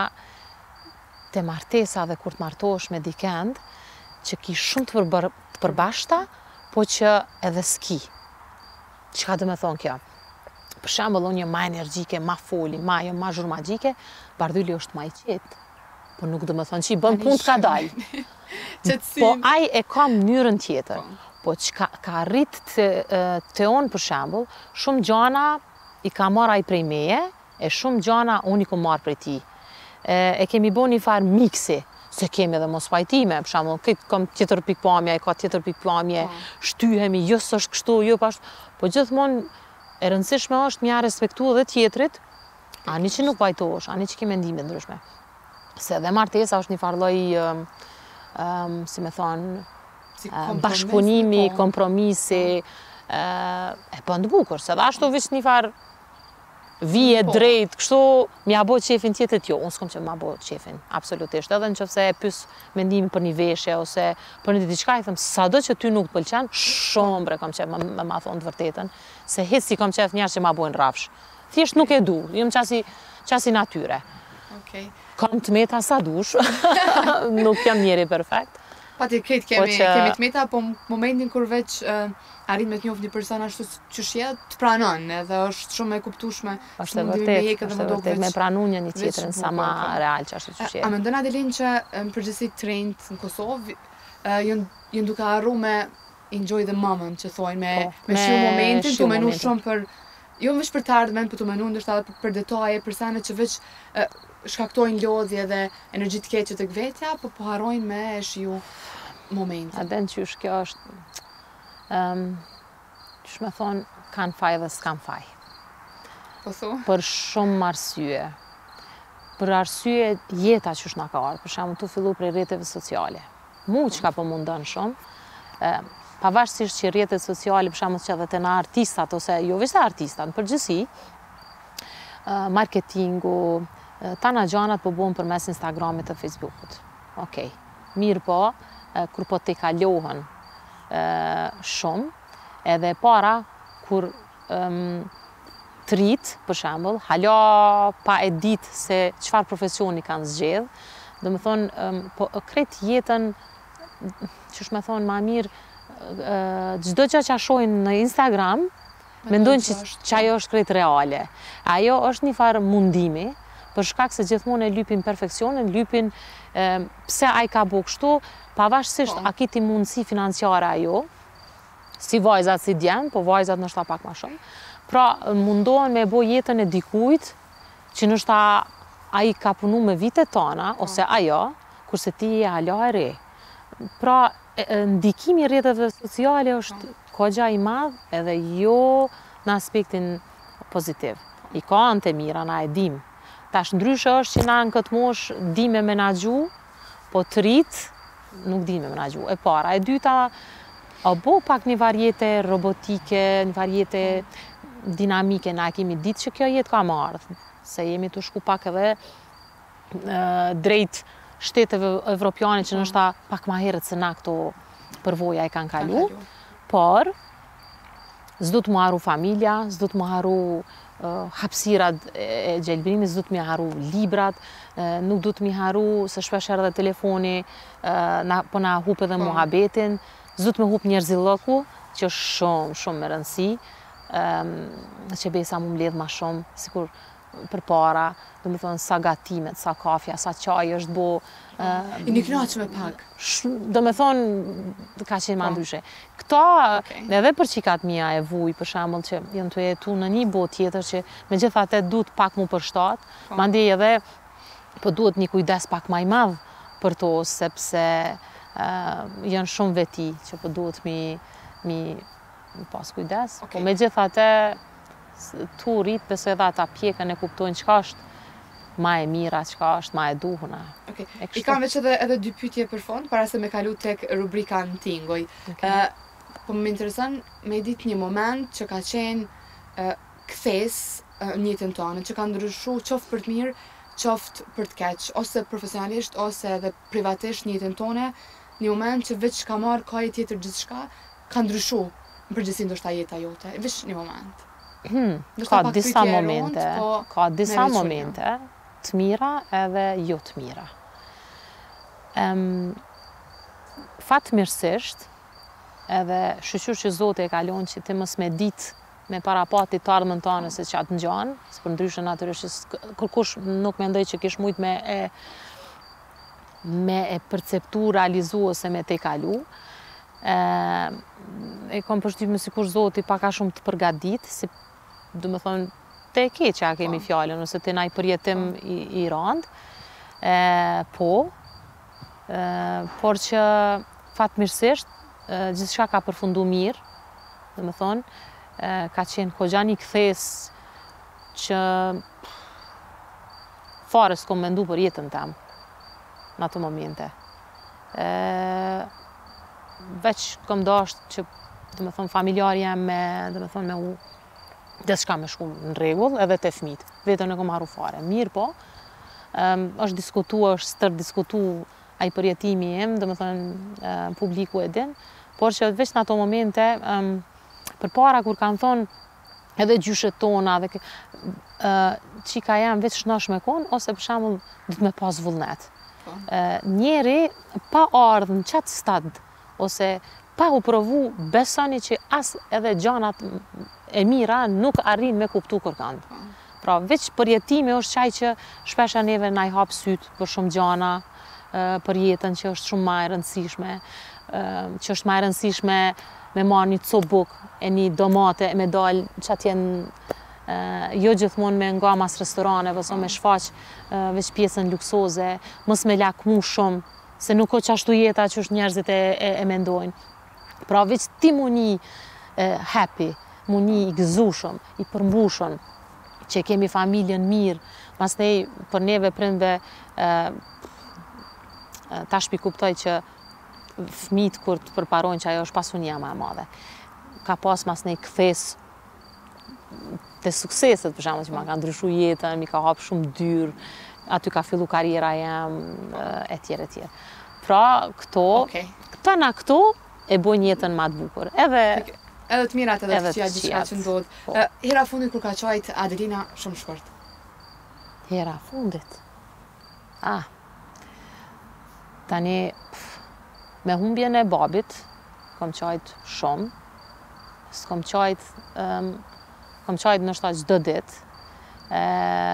te martesa dhe kur të martohesh me dikend, që ki shumë të, përbër, të përbashta, po që edhe s'ki. Qka dhe me thonë kjo? Për shembull, unë jam ma energjike, ma foli, ma jam ma zhurmagjike, Bardhyli është ma i qetë. Po nuk dhe me thonë që i bën punë të ka dalë. Qetësin. Po aj e ka mënyrën tjetër. Po që ka, ka rrit të, të onë, për shembull, shumë gjana i ka marrë aj prej meje, e shumë gjana unë i ku marrë prej ti. E, e kemi bo një farë miksi, se kemi edhe mos pajtime, për shembull, këtë kam tjetër pikpamje, e ka tjetër pikpamje, shtyhemi, jo s'është kështu, jo pashtu, po gjithmonë e rëndësishme është mja respektu edhe tjetrit, ani që nuk pajtohesh, ani që ke mendime ndryshme. Se edhe martesa është një farë lloj, um, um, si me thonë, Si uh, kompromis, bashkëpunimi, po. kompromisi, uh, e bën të bukur, se dhe ashtu veç një farë vije Po. drejt, kështu mja bo qefin tjetët jo, unë s'kom që ma bo qefin, absolutisht, edhe në qëfëse e pys mendimi për një veshje, ose për një diçka, i thëmë, sado që ty nuk të pëlqen, shumë bre kam qef me, me ma thonë të vërtetën, se hitë si kam qef njerë që ma bojnë rafsh. Thjesht nuk e du, jam qasi, qasi natyre. Okej. Kam të meta sa dush, nuk jam njeri perfekt. Pati këtë Po kemi, që- kemi të meta, po momentin kur veç uh, arrin me të njoft një person ashtu që shje, të pranon, edhe është shumë e kuptueshme. Është e s'mundemi me vërtet, jekë edhe është më e dok vërtet, me veç- pranu një një veç tjetërin sa bukur, ma po. real që ashtu që A, shje. a mendon Adelin që në përgjithësi të rinjt në Kosovë uh, jën, jën duke arru me enjoy the moment, që thojnë, me, Po, me me shiu momentin, shiu të menu momentin. shumë për, jo veç për të ardhmen, për të menu ndështë edhe për, për detaje, për sene që veç uh, shkaktojnë lodhje dhe energji të keqe tek vetja, po po harrojnë me e shiu momentin. A den qysh kjo është, um, qysh me thonë, kanë faj dhe s'kan faj. Po thu? Për shumë arsye. Për arsye jeta qysh na ka ardhur, për shembull tu fillu prej rrjeteve sociale. Mu çka po mundon shumë, e, pavarësisht që rrjetet sociale, për shembull që edhe te na artistat ose jo vetëm artistat, në përgjithësi, marketingu, tana gjanat po bëhen përmes Instagramit dhe Facebookut. Okej. Mirë po, kur po te kalohen shumë, edhe para kur um, trit, për shembull, hala pa e ditë se çfarë profesioni kanë zgjedh, do të thonë, um, po krejt jetën, ç'është më thonë, ma mirë, çdo gjë që shohin në Instagram, mendojnë që, që ajo është krejt reale. Ajo është një farë mundimi, për shkak se gjithmonë e lypin perfeksionin, lypin e, pse ai ka bëu kështu, pavarësisht a kiti mundësi financiare ajo, si vajzat si djem, po vajzat ndoshta pak më shumë. Pra mundohen me bo jetën e dikujt që ndoshta ai ka punu me vitet tona ose ajo, kurse ti je hala e re. Pra ndikimi i rrjeteve sociale është kogja i madh edhe jo në aspektin pozitiv. I ka anë të mira, na e dim. Tash ndryshe është që na në këtë mosh di me menaxhu, po të rit nuk di me menaxhu. E para, e dyta, a bo pak një varjete robotike, një varjete dinamike, na kemi ditë që kjo jetë ka më ardhë, se jemi të shku pak edhe e, drejt shteteve evropiane që nështë pak ma herët se na këto përvoja e kanë kalu, por s'du të më haru familja, s'du të më haru uh, hapsirat e gjelbrimit, s'du të më haru librat, uh, nuk du të më haru se shpesh edhe telefoni, uh, na, po na hup edhe muhabetin, s'du të më hup njerëzillëku, që është shumë, shumë me rëndësi, um, që besa mu mbledh ma shumë, sikur për para, do më thonë, sa gatimet, sa kafja, sa qaj është bo... Uh, I një knaqë me pak? Do më thonë, ka qenë ma ndryshe. Këta, okay. Edhe për qikat mija e vuj, për shembull që jenë të jetu në një botë tjetër që me gjithate duhet pak mu përshtat, oh. Mandej edhe po duhet një kujdes pak ma i madh për to, sepse uh, janë shumë veti që po duhet mi, mi, mi pas kujdes. Okay. Po me gjithate, tu rrit, besoj edhe ata pjekën e kuptojnë çka është ma e mira, çka është ma e duhuna. Okay. I kam veç edhe, edhe dy pyetje për fond, para se me kalu tek rubrika në tingoj. Okay. Uh, po më intereson me ditë një moment që ka qenë uh, kthes uh, në jetën tonë, që ka ndryshu qoftë për të mirë, qoftë për të keq, ose profesionalisht, ose edhe privatisht në jetën tonë, një moment që veç ka marrë kaje tjetër gjithçka, ka ndryshu në përgjithësi ndoshta jeta jote, veç një moment. Hmm, ka disa momente, rond, po ka disa momente të mira edhe jo të mira. Um, Fatmirësisht, edhe shqyqyr që Zotë e kalon që ti mos me ditë me parapati të ardhmën tane se që atë në gjanë, së për ndryshë natyrisht, kërkush nuk me ndoj që kish mujt me e, me e perceptu, realizu ose me te kalu. E, e kom përshtypjen sikur Zoti pak a shumë të përgatit, si do më thonë, te e keqja kemi fjallën, ose te naj përjetim i, i rand, e, po, e, por që fatmirësisht, gjithçka ka përfundu mirë, do më thonë, e, ka qenë kogja një kthes që fare s'kom mendu për jetën tem, në ato momente. E, veç kom dasht që, do më thonë, familjarë jam me, do më thonë, me u dhe s'ka me shku në regull edhe të fmit. Vetën e kom haru fare. Mirë po, um, është diskutu, është stër diskutu a i përjetimi im, dhe më thënë uh, publiku e din, por që veç në ato momente, um, për para kur kanë thonë edhe gjyshet tona, dhe uh, qika jam veç shnosh me konë, ose për shambull dhëtë me pas vullnet. Uh, njeri pa ardhë në qatë stad, ose pa u provu, besoni që as edhe gjanat e mira nuk arrin me kuptu kërkand. Pra, veç përjetimi është qaj që shpesha neve na i hap sytë për shumë gjana, për jetën që është shumë ma e rëndësishme, që është ma e rëndësishme me marrë një copë buk e një domate e me dalë që atjen jo gjithmonë me nga mas restoraneve, ose me shfaq veç pjesën luksoze, mos me lakmu shumë, se nuk o qashtu jeta që është njerëzit e, e, e mendojnë. Pra veç ti mu një happy, mu një i gëzushëm, i përmbushëm, që kemi familjen mirë, mas nej për neve prindve ta shpi kuptoj që fëmijët kur të përparojnë që ajo është pasunia më e madhe. Ka pas mas nej këthes të sukseset, për shembull, që ma ka ndryshu jetën, mi ka hapë shumë dyrë, aty ka fillu karriera jem, e tjerë, e tjerë. Pra, këto, okay. këta na këto e bojnë jetën ma të bukur. Edhe, edhe të mirat edhe të qia gjithka që ndodhë. Po. Hera fundit kur ka qajt Adelina shumë shkurt? Hera fundit? Ah, tani, pff, me humbjen e babit, kom qajt shumë, s'kom qajt, um, kom qajt nështë çdo ditë. E,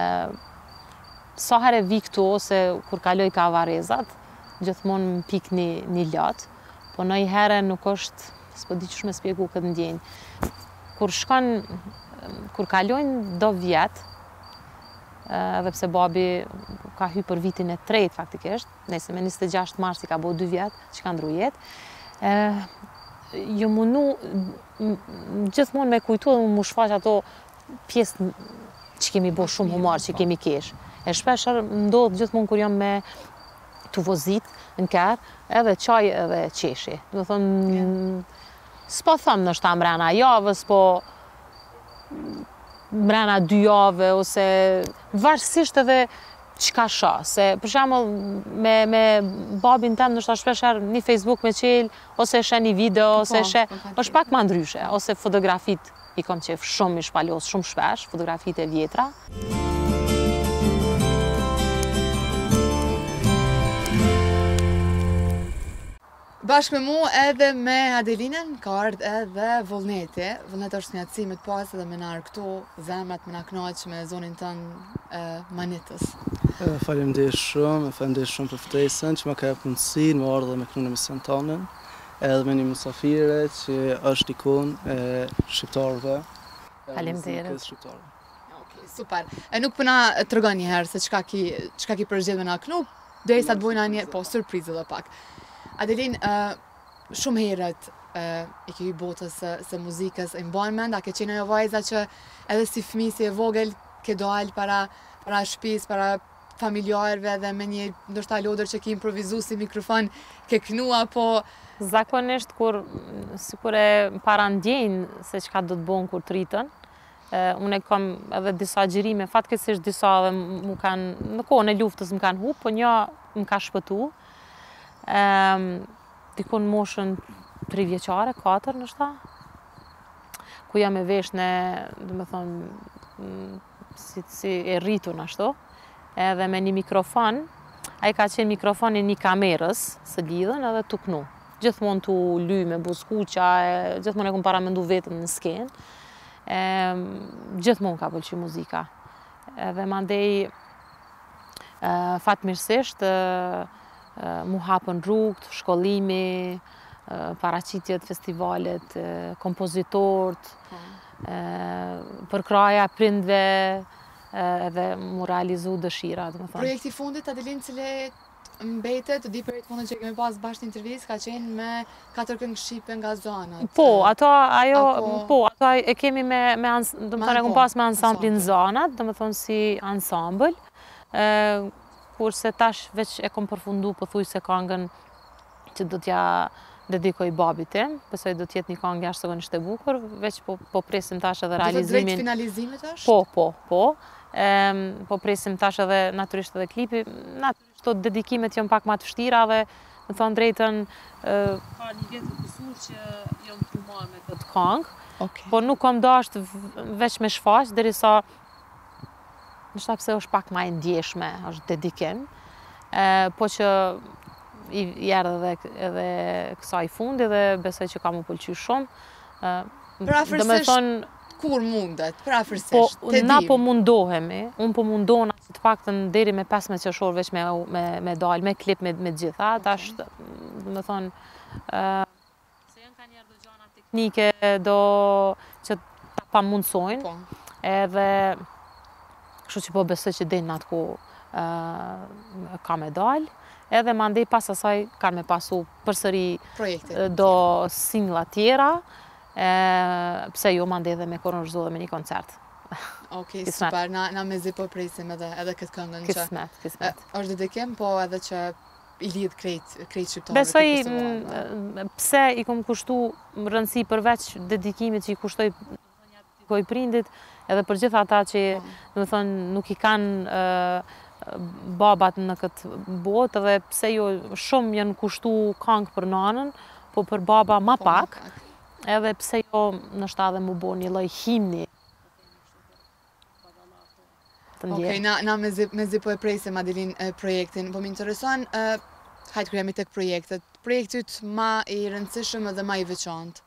sa herë vi këtu, ose kur kaloj ka varezat, gjithmonë më pik një, një latë, po në i herë nuk është, s'po di qësh me spjegu këtë ndjenjë. Kur shkon, kur kalojnë do vjetë, edhe pse babi ka hy për vitin e tretë faktikisht, nëse me njëzet e gjashtë mars i ka bo dy vjetë që ka ndru jetë, jo mundu gjithmonë me kujtu dhe mu shfaq ato pjesë që kemi bo shumë humor, që kemi kesh. E shpeshër ndodhë gjithmonë kur jam me të vozit në kërë, edhe qaj edhe qeshi. Do thonë, s'po thëmë nështë ta mrena javës, po mrena dy jave, ose varësisht edhe qka sha. Se, për shembull, me, me babin tem nështë ta shpesher një Facebook me qel, ose eshe një video, ose eshe, është pak ma ndryshe, ose fotografit i kom qef shumë i shpalos, shumë shpesh, fotografit e vjetra. Bashkë me mu edhe me Adelinën ka ardhë edhe Vullneti. Vullneti është një atësi me të pas edhe me narë këtu, zemrat me na knaq me zonin tënë Manitës. Faleminderit shumë, faleminderit shumë për ftesën që më ka jepë mundësinë me ardhe me këtu në emision tonën, edhe me një musafire që është ikon e shqiptarëve. Faleminderit. Okej, super. E nuk përna të rëgon një herë se çka ki, çka ki përgjith me na kënu, derisa të bojna një, po, surprizë dhe pak. Adelin, uh, shumë herët uh, i ke hy botës së, së muzikës, e mban mend, a ke qenë ajo vajza që edhe si fëmijë si e vogël ke dalë para, para shtëpisë, para familjarëve dhe me një ndoshta lodër që ke improvizu si mikrofon, ke kënu apo... Zakonisht kur, sikur e para ndjenjë se çka do të bon kur të rritën, uh, unë e kam edhe disa gjirime, fatkeqësisht disa edhe mu kanë, në kohën e luftës më kanë hup, po një më ka shpëtu. Um, dikon moshën tri vjeqare, katër nështë ta, ku jam e vesh në, dhe me thonë, si, si e rritur në ashtu, edhe me një mikrofon, a i ka qenë mikrofoni një kamerës së lidhën edhe të knu. Gjithmonë të ly me buzkuqa, gjithmonë e kom paramendu vetëm në skenë, e, gjithmonë ka pëlqy muzika. Edhe mandej, fatmirësisht, mu hapën rrugët, shkollimi, paraqitjet, festivalet, kompozitorët, për kraja prindve, edhe mu realizu dëshira, dhe më thonë. Projekti fundit, Adelin, cile mbetet, të di për e të fundit që kemi pas bashkë një intervjis, ka qenë me katër këngë shqipe nga zonat. Po, ato, ajo, po, ato e kemi me, me dhe më thonë, e kom pas me ansamblin zonat, dhe më thonë si ansambl, kurse tash veç e kom përfundu pëthuj se kangën që do t'ja dedikoj babit tim, besoj do t'jet një kangë jashtë zakonisht e bukur, veç po, po presim tash edhe realizimin... Do të drejt finalizimit është? Po, po, po. Um, po presim tash edhe naturisht edhe klipi. Naturisht to dedikimet janë pak ma të vështira dhe më thonë drejtën... Uh, ka një vjetë të kusur që jam të marrë me këtë kangë, okay. Po nuk kom dasht veç me shfaq, derisa nështë pse është pak ma e ndjeshme, është dedikim, e, po që i, i erdhe edhe, edhe kësaj fundi dhe besoj që ka mu pëlqy shumë. E, pra afërsisht, thonë, kur mundet, pra afërsisht, po, na po mundohemi, unë po mundohna të paktën deri me pesëmbëdhjetë qershor veç me, me, me dalë, me klip, me, me gjitha, okay. Tash, dhe me thonë, se janë ka njerë do gjana teknike, do që ta pa mundsojnë. Po. edhe kështu që po besoj që deri në atë kohë ka me dalë, edhe mandej pas asaj kanë me pasu përsëri do singla tjera, pse jo mandej edhe me koronizu dhe me një koncert. Okej, super, na, na me zi po presim edhe, edhe këtë këngën që... Kismet, kismet. është dedikim, po edhe që i lidh krejt, krejt shqiptarëve. Besoj, pse i kom kushtu rëndësi përveç dedikimit që i kushtoj koj prindit, edhe për gjitha ata që do të thonë nuk i kanë babat në këtë botë, edhe pse jo shumë janë kushtu këngë për nanën, po për baba ma pak, edhe pse jo nështë edhe mu bo një lloj himni. Okej, na, na me zi, me zi po e presim Adelin projektin, po më intereson, hajtë kur jemi tek projektet, projektit ma i rëndësishëm edhe ma i veçantë.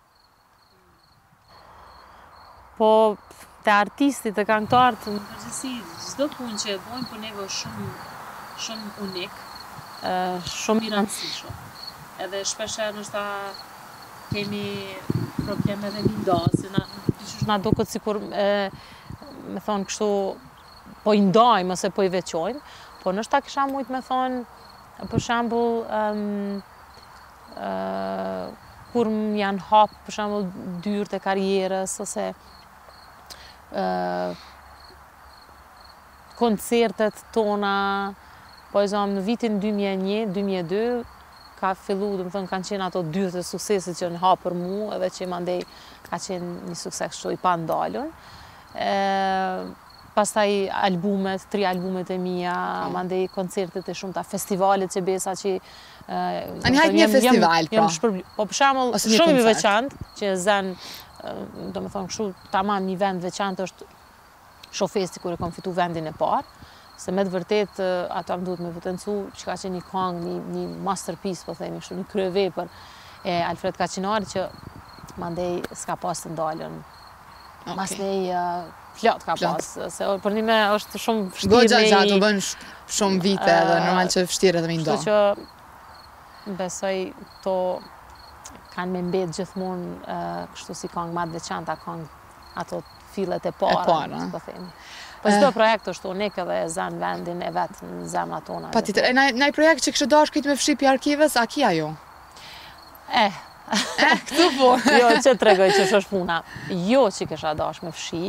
Po, te artistit e këngëtarët, në përgjithësi, çdo punë që e bojnë për neve është shumë, shumë unik, shumë i rëndësishëm. Edhe shpesher nështë kemi probleme dhe mindasë, na, na do këtë sikur, me thonë kështu, po i ndajmë ose po i veçojmë, po nështë ta kisha mujtë me thonë, për shembull, um, uh, kur më janë hapë, për shembull, dyrët e karrierës, ose uh, koncertet tona, po e zonë në vitin dy mijë e një dy mijë e dy, ka fillu, dhe më thënë, kanë qenë ato dyrët e suksesit që në hapë për mu, edhe që mandej ka qenë një sukses kështu i pandalun. Pastaj albumet, tri albumet e mija, mandej koncertet e shumëta, festivalet që besa që... A një hajtë një festival, pra? Po për shembull, shumë i veçantë, që zen, do me thonë kështu, tamam një vend veçantë është Shofesti kur e kom fitu vendin e parë, se me të vërtet ato më duhet me vëtëncu që ka qenë një këngë, një, një masterpiece, po themi, kështu, një kryevepër e Alfred Kaçinari që mandej s'ka pas të ndalën. Okay. Mas nej uh, plot ka pas, se për një me është shumë vështirë. Goxha gjatë, u bën shumë vite edhe normal që vështirë edhe me ndo. Kështu që besoj to kanë me mbet gjithmonë uh, kështu si këngë ma të veçanta, këngë ato fillet e para, e para. Po themi. Po çdo projekt është unik edhe e zan vendin e vet në zemrat tona. Patjetër, e naj projekt që kështë dash këtë me fshi pi arkivës, a kia jo? Eh, Eh, këtu po. Jo, që të regoj që është puna. Jo që kësha dash me fshi,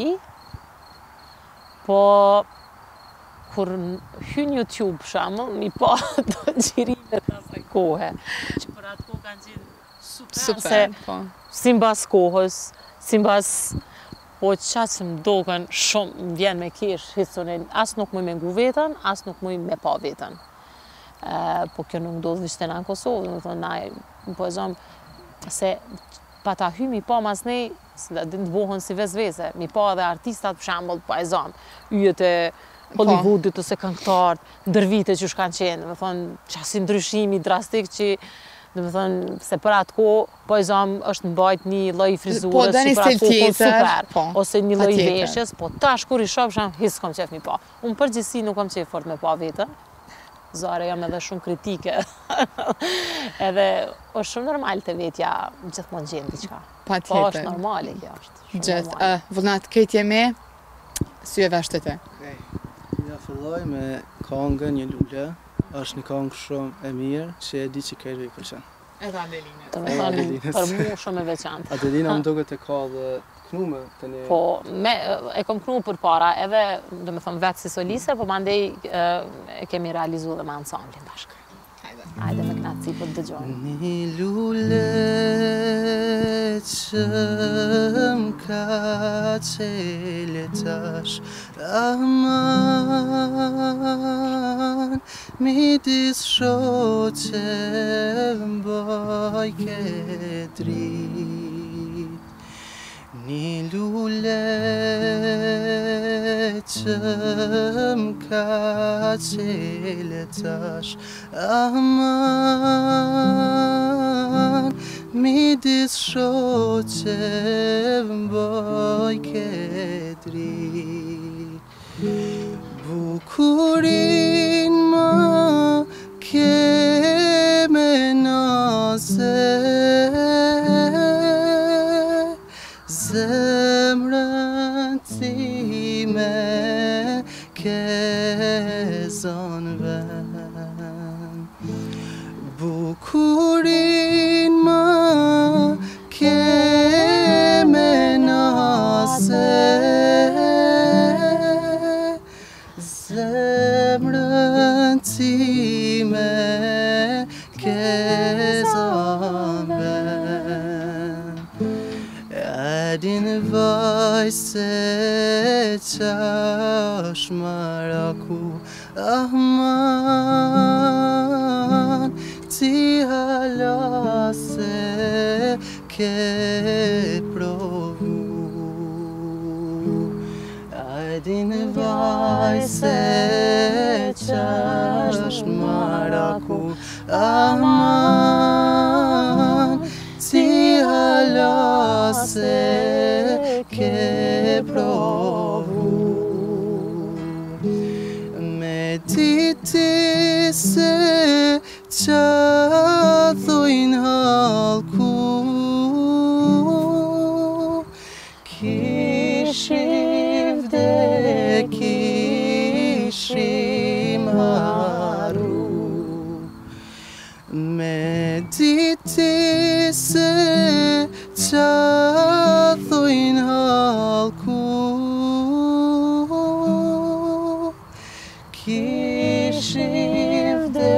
po kur hyn YouTube shamë, mi pa do gjirime të asaj kohë, që për atë kohë kanë qenë super, super se po. Si mbas kohës, si mbas, po qatë që më doken shumë më vjen me kesh historin, as nuk muj me ngu vetën, as nuk muj me pa vetën. Uh, po kjo nuk ndodhë vishte në Kosovë, dhe më thonë, na, po e zonë, se pa ta hy mi pa mas nej, se da din të bohën si vezveze, mi pa edhe artistat për shambull, pa e zonë, yjet e Hollywoodit ose këngëtarët, ndër vite që shkanë qenë, dhe më thonë, qasi ndryshimi drastik që, dhe më thonë, se për atë ko, po e zonë është në bajt një loj frizurës, po, dhe një stil tjetër, po, ose një loj veshjes, po tash kur i shoh shamë, hisë kom qef mi pa. Unë përgjithsi nuk kom qef fort me pa vetën, zare jam edhe shumë kritike, edhe është shumë normal të vetja gjithmonë gjenë diqka. Pa tjetër. Po është normali kjo është. Gjithë, uh, vullnat, këtë jemi, sy e veshtë të te. Okay. Ja filloj me këngën Një lule, është një këngë shumë e mirë, që e di që kërëve i pëlqen. Edhe Adeline. Të me thonë, për mu shumë e veçantë. Adelina më duket e ka dhe knume të një... Po, me, e kom knu për para, edhe, dhe me thonë, vetë si solise, po mandej e kemi realizu dhe me ansamblin bashkë. Hajde. Hajde me knatësi për të dëgjojnë. Një lule që m'ka qele tash, aman, midis shoqe m'baj ke drit. Një lule që m'ka qele tash, aman, midis shoqe m'baj ke drit. Bukurin ma ke me naze, zemrën ti dashurin më keme nase, zemrën time ke zamben. A din vaj se qash maraku ahman, ti hala se ke provu. A din vaj se qash maraku ahman, ti hala se ke provu. Me diti se qa thojnë halku, kishim vde kishim haru. Me diti se qa thojnë halku, kishim vde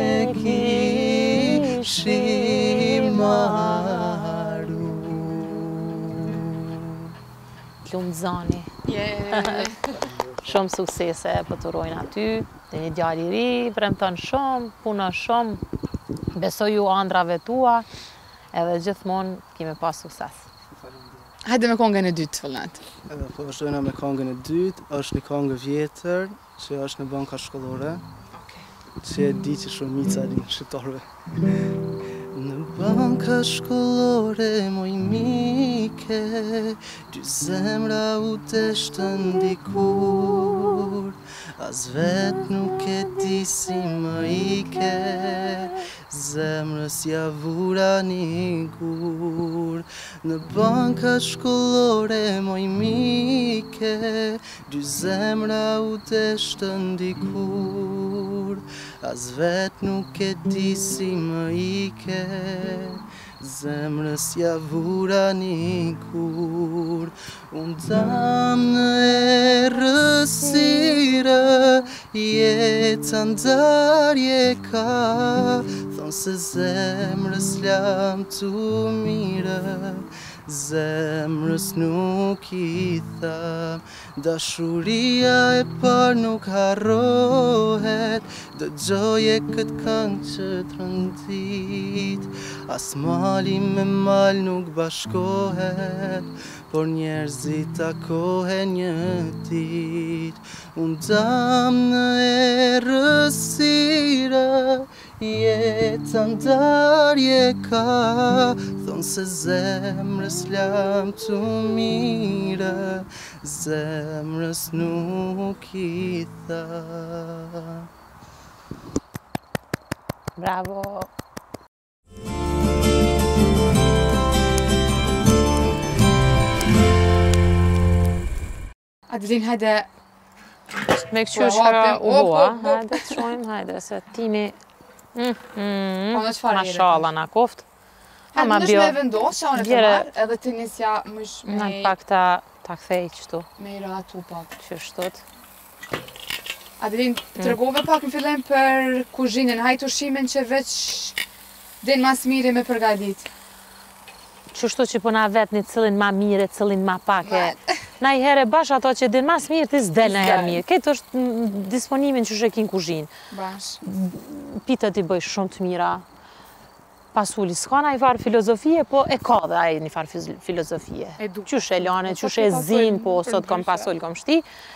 kishim haru. Lumë zani. Shumë suksese për të rojnë aty, dhe një djali ri, premton shumë, puna shumë, besoj ju andrave tua, edhe gjithmonë kime pas sukses. Hajde me kongën e dytë, Vullnet. Edhe po vazhdojna me kongën e dytë, është një kongë vjetër, që është në banka shkollore, që e di që shumica rinë shqiptarëve. Në banka shkollore, moj mike, dy zemra u të shtën dikur, as vet nuk e di si më ike, zemrës ja vura një gur. Në banka shkollore, moj mike, dy zemra u të shtën dikur, as vet nuk e di si më ike, zemrës ja vura një kur. Unë dam në errësire, jeta ndarje ka, thonë se zemrës lam të mire, zemrës nuk i tham. Dashuria e par nuk harrohet, dëgjoje këtë këngë që të rëndit, as mali me mal nuk bashkohet, por njerëzit takohen një dit. Unë dam në errësire, jeta ndarje ka, thonë se zemrës lam të mire, zemrës nuk i tham. Bravo! Adelin, hajde... Me këqyshka u hoa, hajde të shojmë, hajde, se timi... Po në qëfar jere? Mashallah na koft. Hajde, nësh me vendos, qa unë e këmar, edhe të nisja mësh me... Në pak ta kthej qëtu. Me i ratu pak. Qështot. Adelin, të tregove pak në fillim për kuzhinën, hajtë ushimin që veç din mas mire me përgadit. Qështu që po na vet një cilin ma mire, cilin ma pake. Na i here bash ato që din mas mirë, ti s'del në herë mirë. Këtë është disponimin që shekin kuzhinë. Bash. Pitët i bëj shumë të mira. Pasuli, s'ka na i farë filozofie, po e ka dhe aj një farë filozofie. Qysh e lane, qysh e zin, po sot kom pasul, kom shti.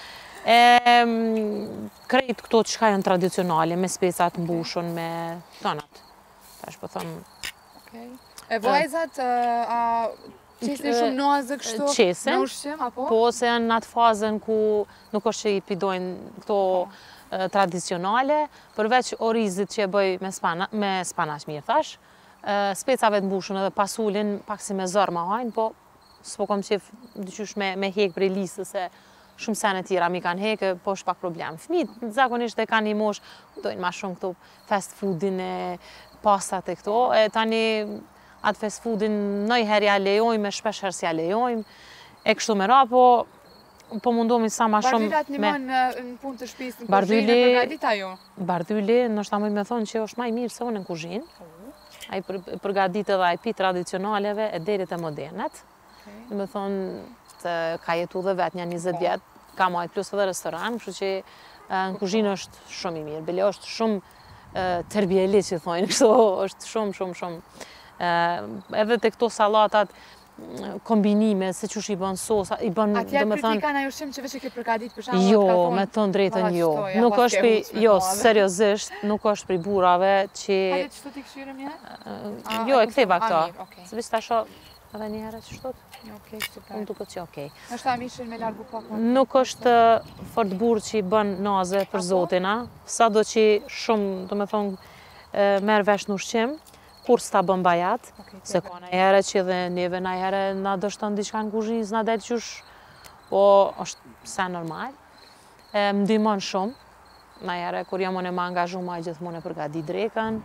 Krejt këto që ka janë tradicionale, me specat mbushun, me tonat. Tash po thëmë... E vajzat, a qesin shumë noazë kështu në ushqim, apo? Po, se janë në atë fazën ku nuk është që i pidojnë këto tradicionale, përveç orizit që e bëj me spanaç mirë thash, specave të mbushun edhe pasulin, pak si me zërë ma hajnë, po s'po kom qef dyqysh me hek prej lisës, se shumë sene tjera mi kanë hekë, po është pak problem. Fëmijët zakonisht e kanë i mosh, dojnë ma shumë këto fast foodin e pastat e këto. E tani atë fast foodin ndonjëherë ja lejojmë, shpesh herë s'ja lejojmë. E kështu me ra, po po mundohemi sa ma shumë Bardylat nimon në punë të shtëpisë, në kuzhinë, e përgatit ajo? Bardyli, ndoshta mund me thonë që është më i mirë se unë në kuzhinë. Ai përgatit edhe ai pi tradicionaleve e deri te modernet. Do me thonë, ka jetu dhe vetë një njëzet vjetë, ka majtë plus edhe restoran, kështu që në kuzhinë është shumë i mirë. Bile është shumë terbjeli që thonë, kështu është shumë, shumë, shumë. Edhe të këto salatat, kombinime, se qësh i bën sosa, i bën, Atje kritika në ushqim që veç e ke përgatit për shembull, jo, me të drejtën jo. Nuk është pri, jo, seriozisht, nuk është pri burrave që... Hajde që shtu t'i këshyre mje? Jo, e ktheva këto. Se veç ta shoh edhe një herë që shtot. Okej, super. Unë duket që okej. Është ta mishin me largu pak? Nuk është fort burr që i bën naze për zotin, a? Sado që shumë, do me thonë, merr vesh në ushqim, kur s'ta bën bajat, se ka në herë që dhe neve në herë na dështon diçka në kuzhinë, s'na del qysh, po është sa normal. Më ndihmon shumë, në herë kur jam unë më angazhuar gjithmonë e përgatit drekën.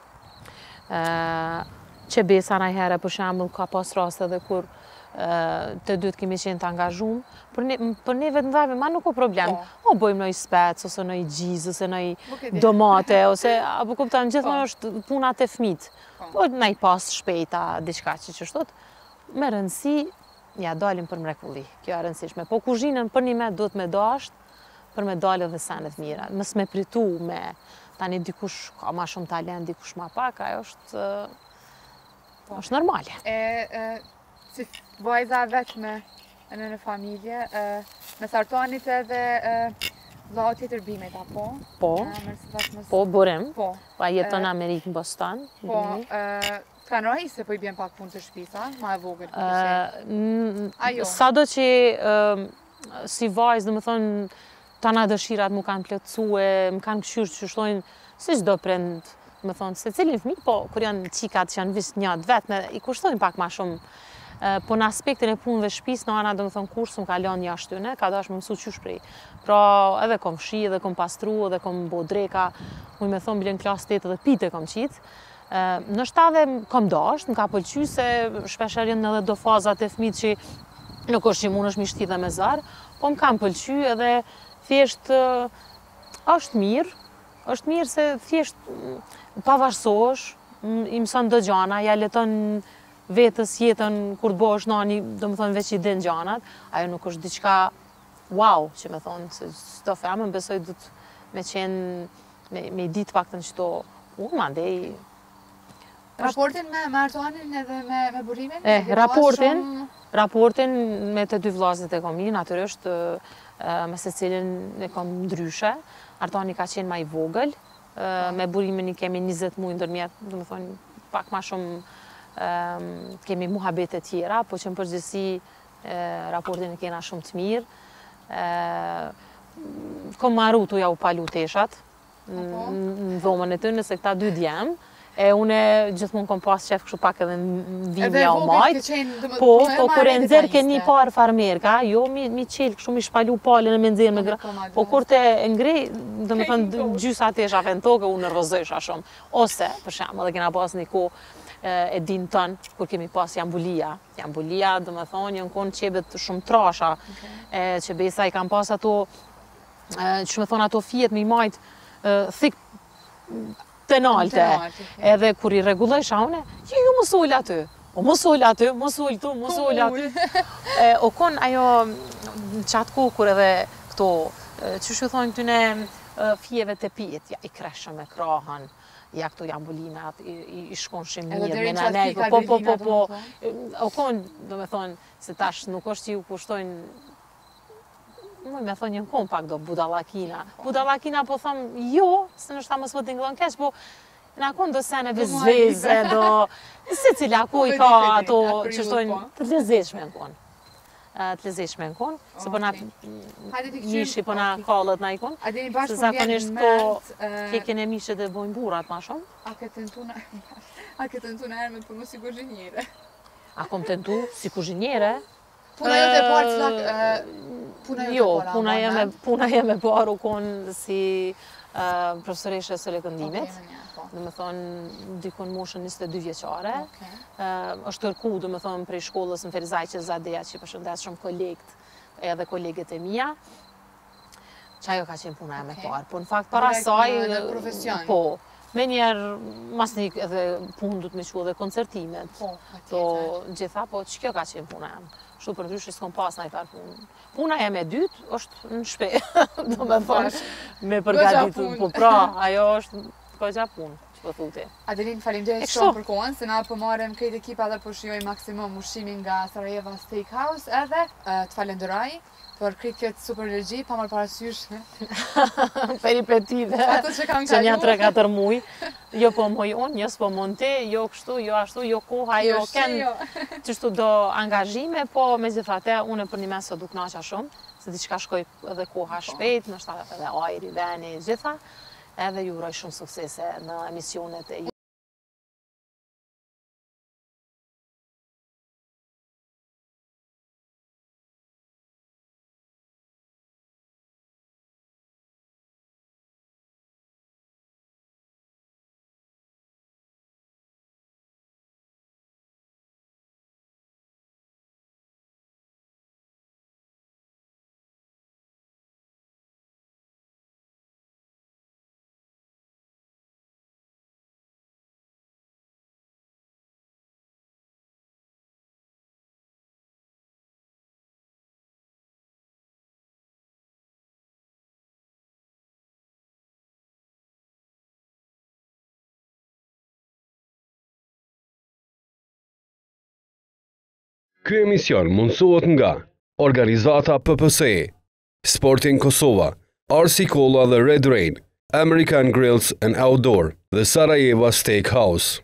Qebesa në herë për shembull ka pas raste edhe kur të dytë kemi qenë të angazhuar, për neve të ndajme, ma nuk o problem. O bojmë nëj spec, ose nëj gjizë, ose nëj domate, ose, apo kuptan, gjithmonë është punat e fmit. Po nëj pas shpejta, diçka që që shtot, me rëndësi, ja dalim për mrekulli, kjo e rëndësishme. Po kuzhinën për një me do të me dasht, për me dalë edhe senet mira. Mës me pritu me, tani dikush ka ma shumë talent, dikush ma pak, ajo është, është normale. Si vajza veçme në në familje, me sartonit edhe vlau tjetër bimet, apo? Po, po, burim. Po. Pa jeton në Amerikë, në Boston. Po, të kanë rohi se po i bjen pak punë të shpisa, ma e vogël përse? Sa do që si vajzë, dhe më thonë, ta na dëshirat mu kanë plëtsue, më kanë këshyrë që shtojnë, si qdo prind, më thonë, se cilin fmi, po, kur janë qikat që janë visë njët vetë, i kushtojnë pak ma shumë. Po në aspektin e punëve shpis, në ana, do më thonë, kursë më ka lanë jashtë tyne, ka dash më mësu qysh prej. Pra, edhe kom shi, edhe kom pastru, edhe kom bo dreka, mu i me thonë, bilen klasë tetë edhe pite kom qitë. Në shtave kom dasht, më ka pëlqy se shpesherin edhe do fazat e fmit që nuk është që mund është mi shti dhe me zarë, po më kam pëlqy edhe thjesht është mirë, është mirë se thjesht pavarësosh, i mëson do gjana, ja leton vetës jetën kur të bosh nani, do më thonë veç i din gjanat, ajo nuk është diçka wow, që me thonë, se çdo femën besoj du të me qenë, me i ditë pak të në qëto, unë ma ndej. Raportin me Artoanin edhe me burimin? Eh, raportin, raportin me të dy vllazët e kom i, natyrisht, me se cilin e kom ndryshe. Artoani ka qenë ma i vogël, me burimin i kemi njëzet muaj ndërmjet, do më thonë, pak ma shumë kemi muhabete tjera, po që në përgjithësi raportin e kena shumë të mirë. Kom marru të ja u palu teshat në dhomën e të nëse këta dy djemë, e une gjithmonë kom pas qef kështu pak edhe në vim ja u majtë. Po, po kur e nëzirë ke një parë farmerka, jo mi qelë kështu mi shpalu palin e me nëzirë me gra, po kur te ngrej, dhe me thënë gjysa teshave në tokë, unë nërvëzësha shumë. Ose, për shemë, edhe kena pas një ko e din tënë, kur kemi pas jambulia. Jambulia, dhe me thonë, jënë konë qebet shumë trasha, që besa i kam pas ato, që me thonë ato fjet me i majtë thik të nalte. Edhe kur i regulloj shaune, ju ju më sojlë aty. O më sojlë aty, më sojlë tu, më sojlë aty. O konë ajo në qatë kohë kur edhe këto, që shu thonë këtyne fjeve të pijet, ja i kreshëm e krahën, ja këto jambulinat, i shkon shumë mirë, me në nejko, po, po, po, po, o konë, do me thonë, se tash nuk është që ju kushtojnë, muj me thonë, njën konë pak do budalakina. Budalakina po thëmë, jo, se nështë ta më së vëtë nglon keq, po në konë do sene vizveze, do, se cila ku i ka ato, që shtojnë, të lezeshme në konë. Të lezeshme në konë, se po na mishi, po na kallët na i konë, se zakonisht ko keken e mishe dhe bojnë burat ma shumë. A ke tentu në herë me punu si kuzhinjere? A kom tentu si kuzhinjere? Puna jo të parë cilak, puna jo Jo, të parë, puna jeme parë u konë si profesoreshe së lekëndimit. dhe me thonë dikon moshën njëzet e dy vjeqare. Okay. Uh, është tërku, dhe me thonë, prej shkollës në Ferizaj Zadeja, që përshëndes shumë kolegët edhe kolegët e mija. Që ajo ka qenë puna e me Okay. parë. Po në fakt, para saj... Edhe profesion. Po. Me njerë, mas një edhe punë du të me që edhe koncertimet. Po, To gjitha, po që kjo ka qenë puna e më. Shtu për ndryshë s'kom pas në i farë punë. Puna e me dytë është në shpe, do me thonë, me përgatitur. Po pra, ajo është këgja punë, që po thuti. Adelin, faleminderit shumë për kohën, se na po marrim këtë ekipa dhe po shijojmë maksimum ushqimin nga Sarajeva Steakhouse, edhe uh, të falenderoj për këtë këtë super energji, pa marrë parasysh. Peripetive, Ato që kam që një kaluar. tre katër muj, jo po moj unë, jo s'po mund ti, jo kështu, jo ashtu, jo koha, jo Jo shi, ken jo. qështu do angazhime, po me gjithate, unë për një mes së du knaqa shumë, se diçka shkoj edhe koha shpejt, nështë edhe ajri, veni, gjitha, edhe ju uroj shumë suksese në emisionet e Ky emision mundësohet nga Organizata P P S, Sporting Kosova, R C Cola dhe Red Rain, American Grills and Outdoor dhe Sarajeva Steakhouse.